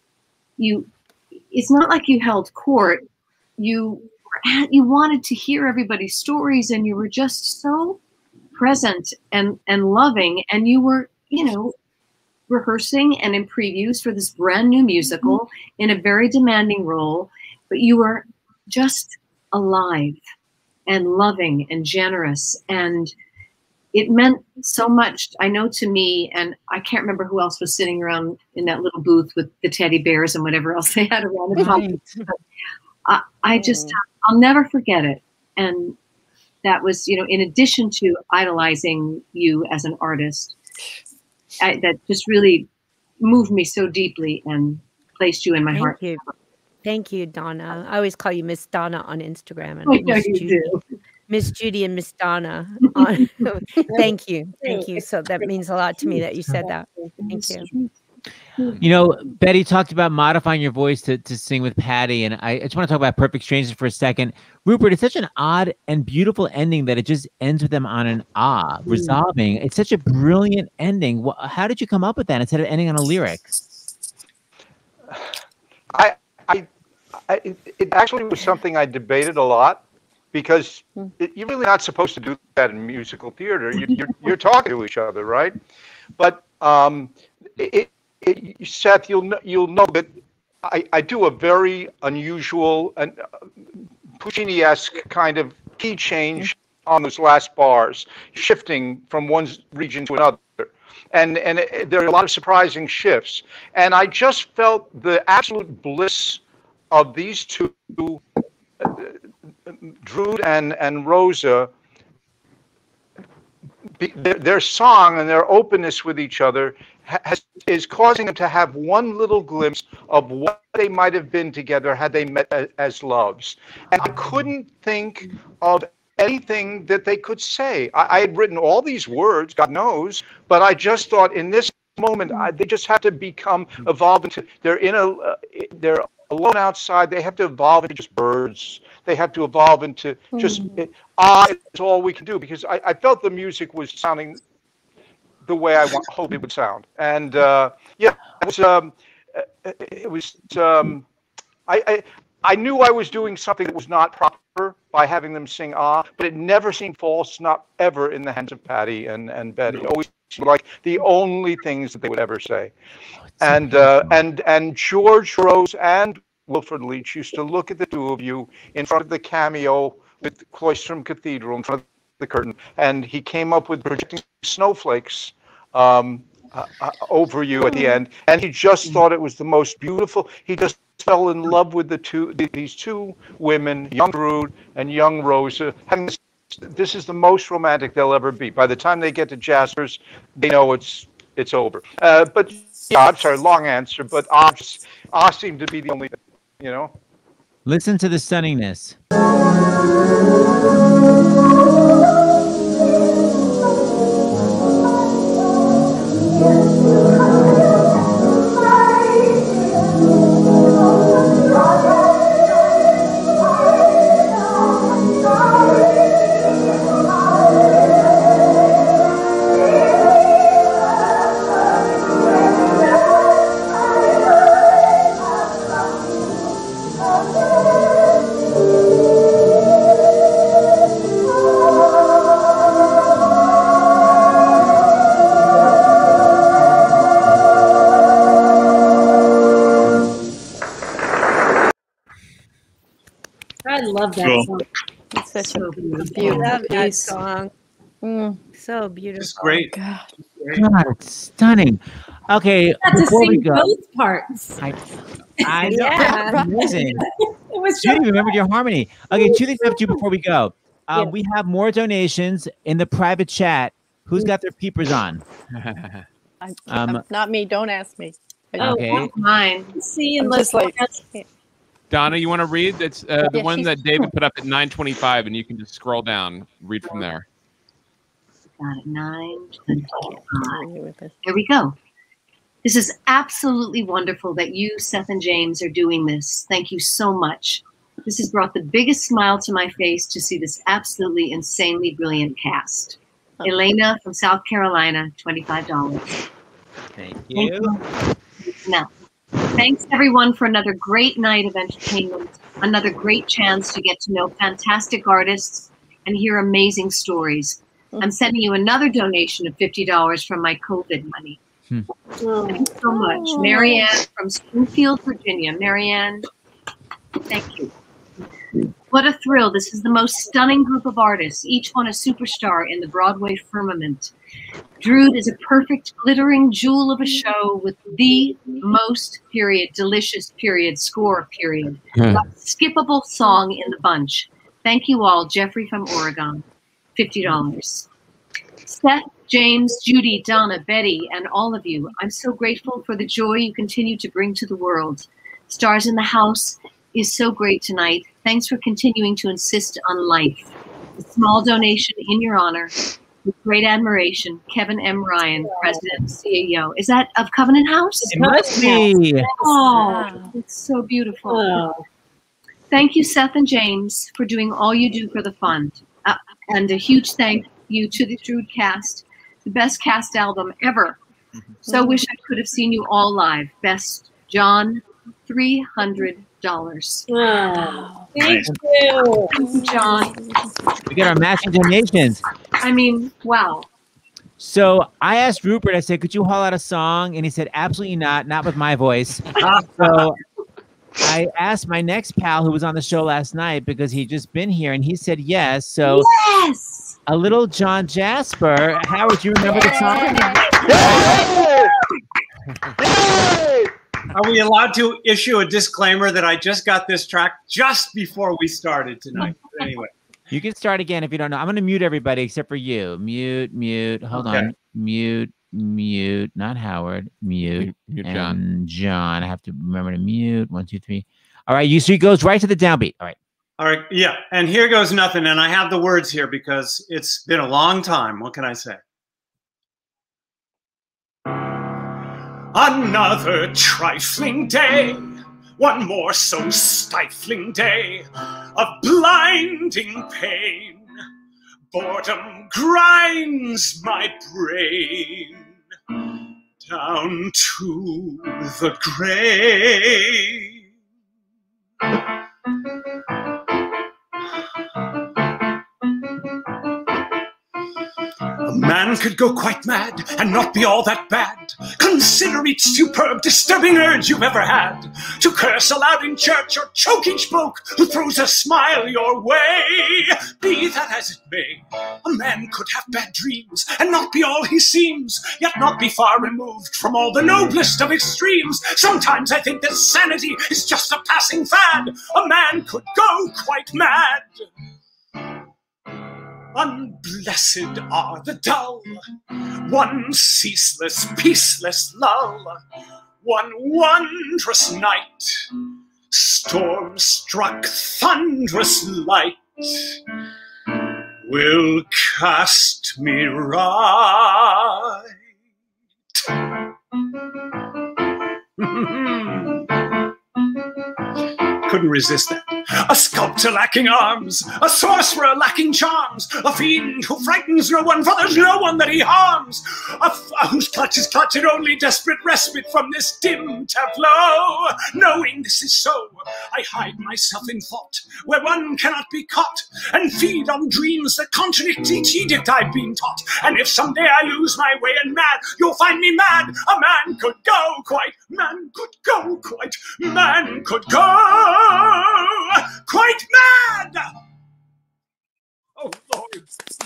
it's not like you held court. You wanted to hear everybody's stories, and you were just so present and loving, and you were, rehearsing and in previews for this brand new musical in a very demanding role, but you were just alive and loving and generous, and it meant so much, I know, to me. And I can't remember who else was sitting around in that little booth with the teddy bears and whatever else they had around the top. I'll never forget it. And that was, in addition to idolizing you as an artist, that just really moved me so deeply and placed you in my heart. Thank you, Donna. I always call you Miss Donna on Instagram. I know you do. Miss Judy and Miss Donna. Thank you. So that means a lot to me that you said that. Thank you. Betty talked about modifying your voice to sing with Patti, and I just want to talk about Perfect Strangers for a second. Rupert, it's such an odd and beautiful ending that it just ends with them on an resolving. It's such a brilliant ending. How did you come up with that instead of ending on a lyric? It actually was something I debated a lot, because you're really not supposed to do that in musical theater. You're talking to each other, right? But Seth, you'll know that I do a very unusual and Puccini-esque kind of key change on those last bars, shifting from one region to another. And there are a lot of surprising shifts. And I just felt the absolute bliss of these two, Drood and Rosa, their song and their openness with each other is causing them to have one little glimpse of what they might have been together had they met as loves. And I couldn't think of anything that they could say. I had written all these words, God knows, but I just thought in this moment. They just have to evolve into. They're alone outside. They have to evolve into just birds. They have to evolve into just it's all we can do, because I felt the music was sounding the way I hope it would sound. And yeah, it was. I knew I was doing something that was not proper by having them sing but it never seemed false, not ever in the hands of Patti and Betty. It always seemed like the only things that they would ever say. And George Rose and Wilfred Leach used to look at the two of you in front of the cameo with Cloisterham Cathedral in front of the curtain, and he came up with projecting snowflakes over you at the end, and he just thought it was the most beautiful. He just fell in love with these two women, young Drood and young Rosa. This is the most romantic they'll ever be. By the time they get to Jaspers, they know it's over. But yeah, I'm sorry, long answer, but I seem to be the only thing, you know. Listen to the stunningness. I love that song. It's such a beautiful Love that piece. song. So beautiful. It's great. God. God, it's stunning. Okay, Got to before we sing go, both parts. I know, Yeah. that's amazing. It was so Judy, remembered your harmony. Okay, two things I have to do before we go. We have more donations in the private chat. Who's got their peepers on? Not me. Don't ask me. Okay. Mine. See, I'm unless just like, Donna, you want to read? That's the one that David put up at 9:25, and you can just scroll down, read from there. Got it, 9:25. There we go. This is absolutely wonderful that you, Seth, and James are doing this. Thank you so much. This has brought the biggest smile to my face to see this absolutely insanely brilliant cast. Elena from South Carolina, $25. Thank you. Now, thanks everyone for another great night of entertainment, another great chance to get to know fantastic artists and hear amazing stories. I'm sending you another donation of $50 from my COVID money. Thanks so much. Marianne from Springfield, Virginia. Marianne, thank you. What a thrill. This is the most stunning group of artists, each one a superstar in the Broadway firmament. Drood is a perfect glittering jewel of a show with the most delicious score skippable song in the bunch. Thank you all. Jeffrey from Oregon, $50. Seth, James, Judy, Donna, Betty, and all of you, I'm so grateful for the joy you continue to bring to the world. Stars in the House is so great tonight. Thanks for continuing to insist on life. A small donation in your honor. With great admiration, Kevin M. Ryan, President and CEO. Is that of Covenant House? It must be. Oh, it's so beautiful. Oh. Thank you, Seth and James, for doing all you do for the fund. And a huge thank you to the Drood cast, the best cast album ever. So wish I could have seen you all live. Best, John, $300. Wow. Thank you. Thank you, John. We get our matching donations. I mean, wow. So I asked Rupert, I said, could you haul out a song? And he said, absolutely not with my voice. So I asked my next pal who was on the show last night because he'd just been here, and he said yes. So yes, a little John Jasper. Howard, do you remember the song? Are we allowed to issue a disclaimer that I just got this track just before we started tonight? But anyway. You can start again if you don't know. I'm going to mute everybody except for you. Mute. Hold on. Mute. Not Howard. Mute and John. I have to remember to mute. 1, 2, 3. All right. So he goes right to the downbeat. All right. All right. Yeah. And here goes nothing. And I have the words here because it's been a long time. What can I say? Another trifling day, one more so stifling day of blinding pain. Boredom grinds my brain down to the grave. A man could go quite mad and not be all that bad. Consider each superb, disturbing urge you've ever had. To curse aloud in church or choke each bloke who throws a smile your way. Be that as it may, a man could have bad dreams and not be all he seems, yet not be far removed from all the noblest of extremes. Sometimes I think that sanity is just a passing fad. A man could go quite mad. Unblessed are the dull, one ceaseless, peaceless lull, one wondrous night, storm-struck, thunderous light will cast me right. Couldn't resist that. A sculptor lacking arms, a sorcerer lacking charms, a fiend who frightens no one, for there's no one that he harms, whose clutches clutch at only desperate respite from this dim tableau. Knowing this is so, I hide myself in thought, where one cannot be caught, and feed on dreams that contradict each edict I've been taught. And if someday I lose my way and mad, you'll find me mad. A man could go quite, man could go quite, man could go quite mad! Oh, Lord.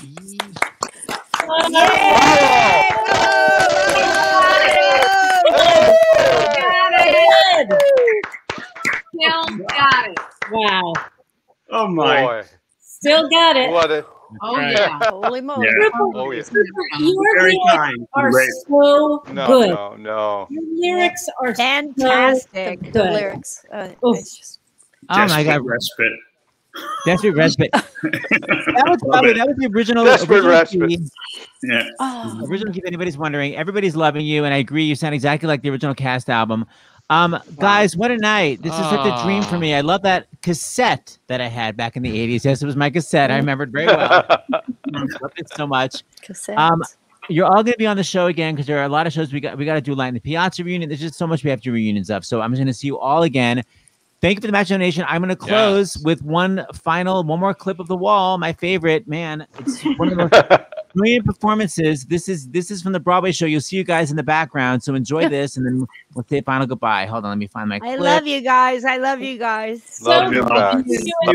Still got it. Wow. Oh, my. Boy. Still got it. What a... Oh, yeah. Holy moly. Yeah. Rupert, Oh, yeah. your Very lyrics kind. are Great. so No, good. no. Your lyrics are Fantastic. so The good. lyrics. Oof. It's just, Oh my God. Respite. Desperate Respite. That was the original. Desperate Respite. key. Yeah. oh, Original key, if anybody's wondering. Everybody's loving you, and I agree. You sound exactly like the original cast album. Guys, what a night. This is such a dream for me. I love that cassette that I had back in the 80s. Yes, it was my cassette. I remember it very well. I loved it so much. cassette. You're all going to be on the show again because there are a lot of shows we got to do. Light in the Piazza reunion. There's just so much we have to do reunions of. So I'm just going to see you all again. Thank you for the match donation. I'm going to close with one more clip of The Wall. My favorite, man. It's one of the most brilliant performances. This is from the Broadway show. You'll see you guys in the background. So enjoy this, and then we'll say final goodbye. Hold on, let me find my clip. I love you guys. I love you guys. Love you back.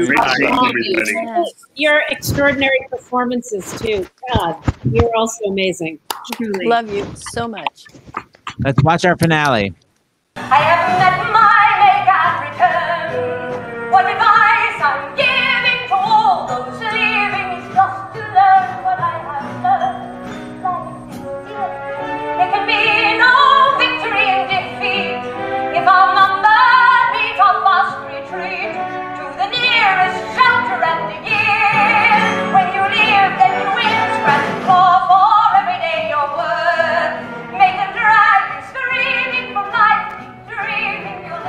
Your extraordinary performances, too. God, you're also amazing. Truly. Love you so much. Let's watch our finale. I have met my make and return. What advice I'm giving to all those leaving is just to learn what I have learned. Life is dear. There can be no victory in defeat. If our numbers beat our fast retreat to the nearest shelter and the year. When you live, then you win. Scratch and claw for every day your worth. Make the dragon screaming from life. Dreaming you'll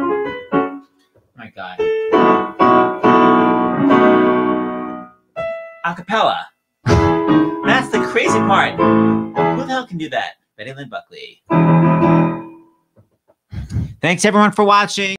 My God. Acapella. That's the crazy part. Who the hell can do that? Betty Lynn Buckley. Thanks everyone for watching.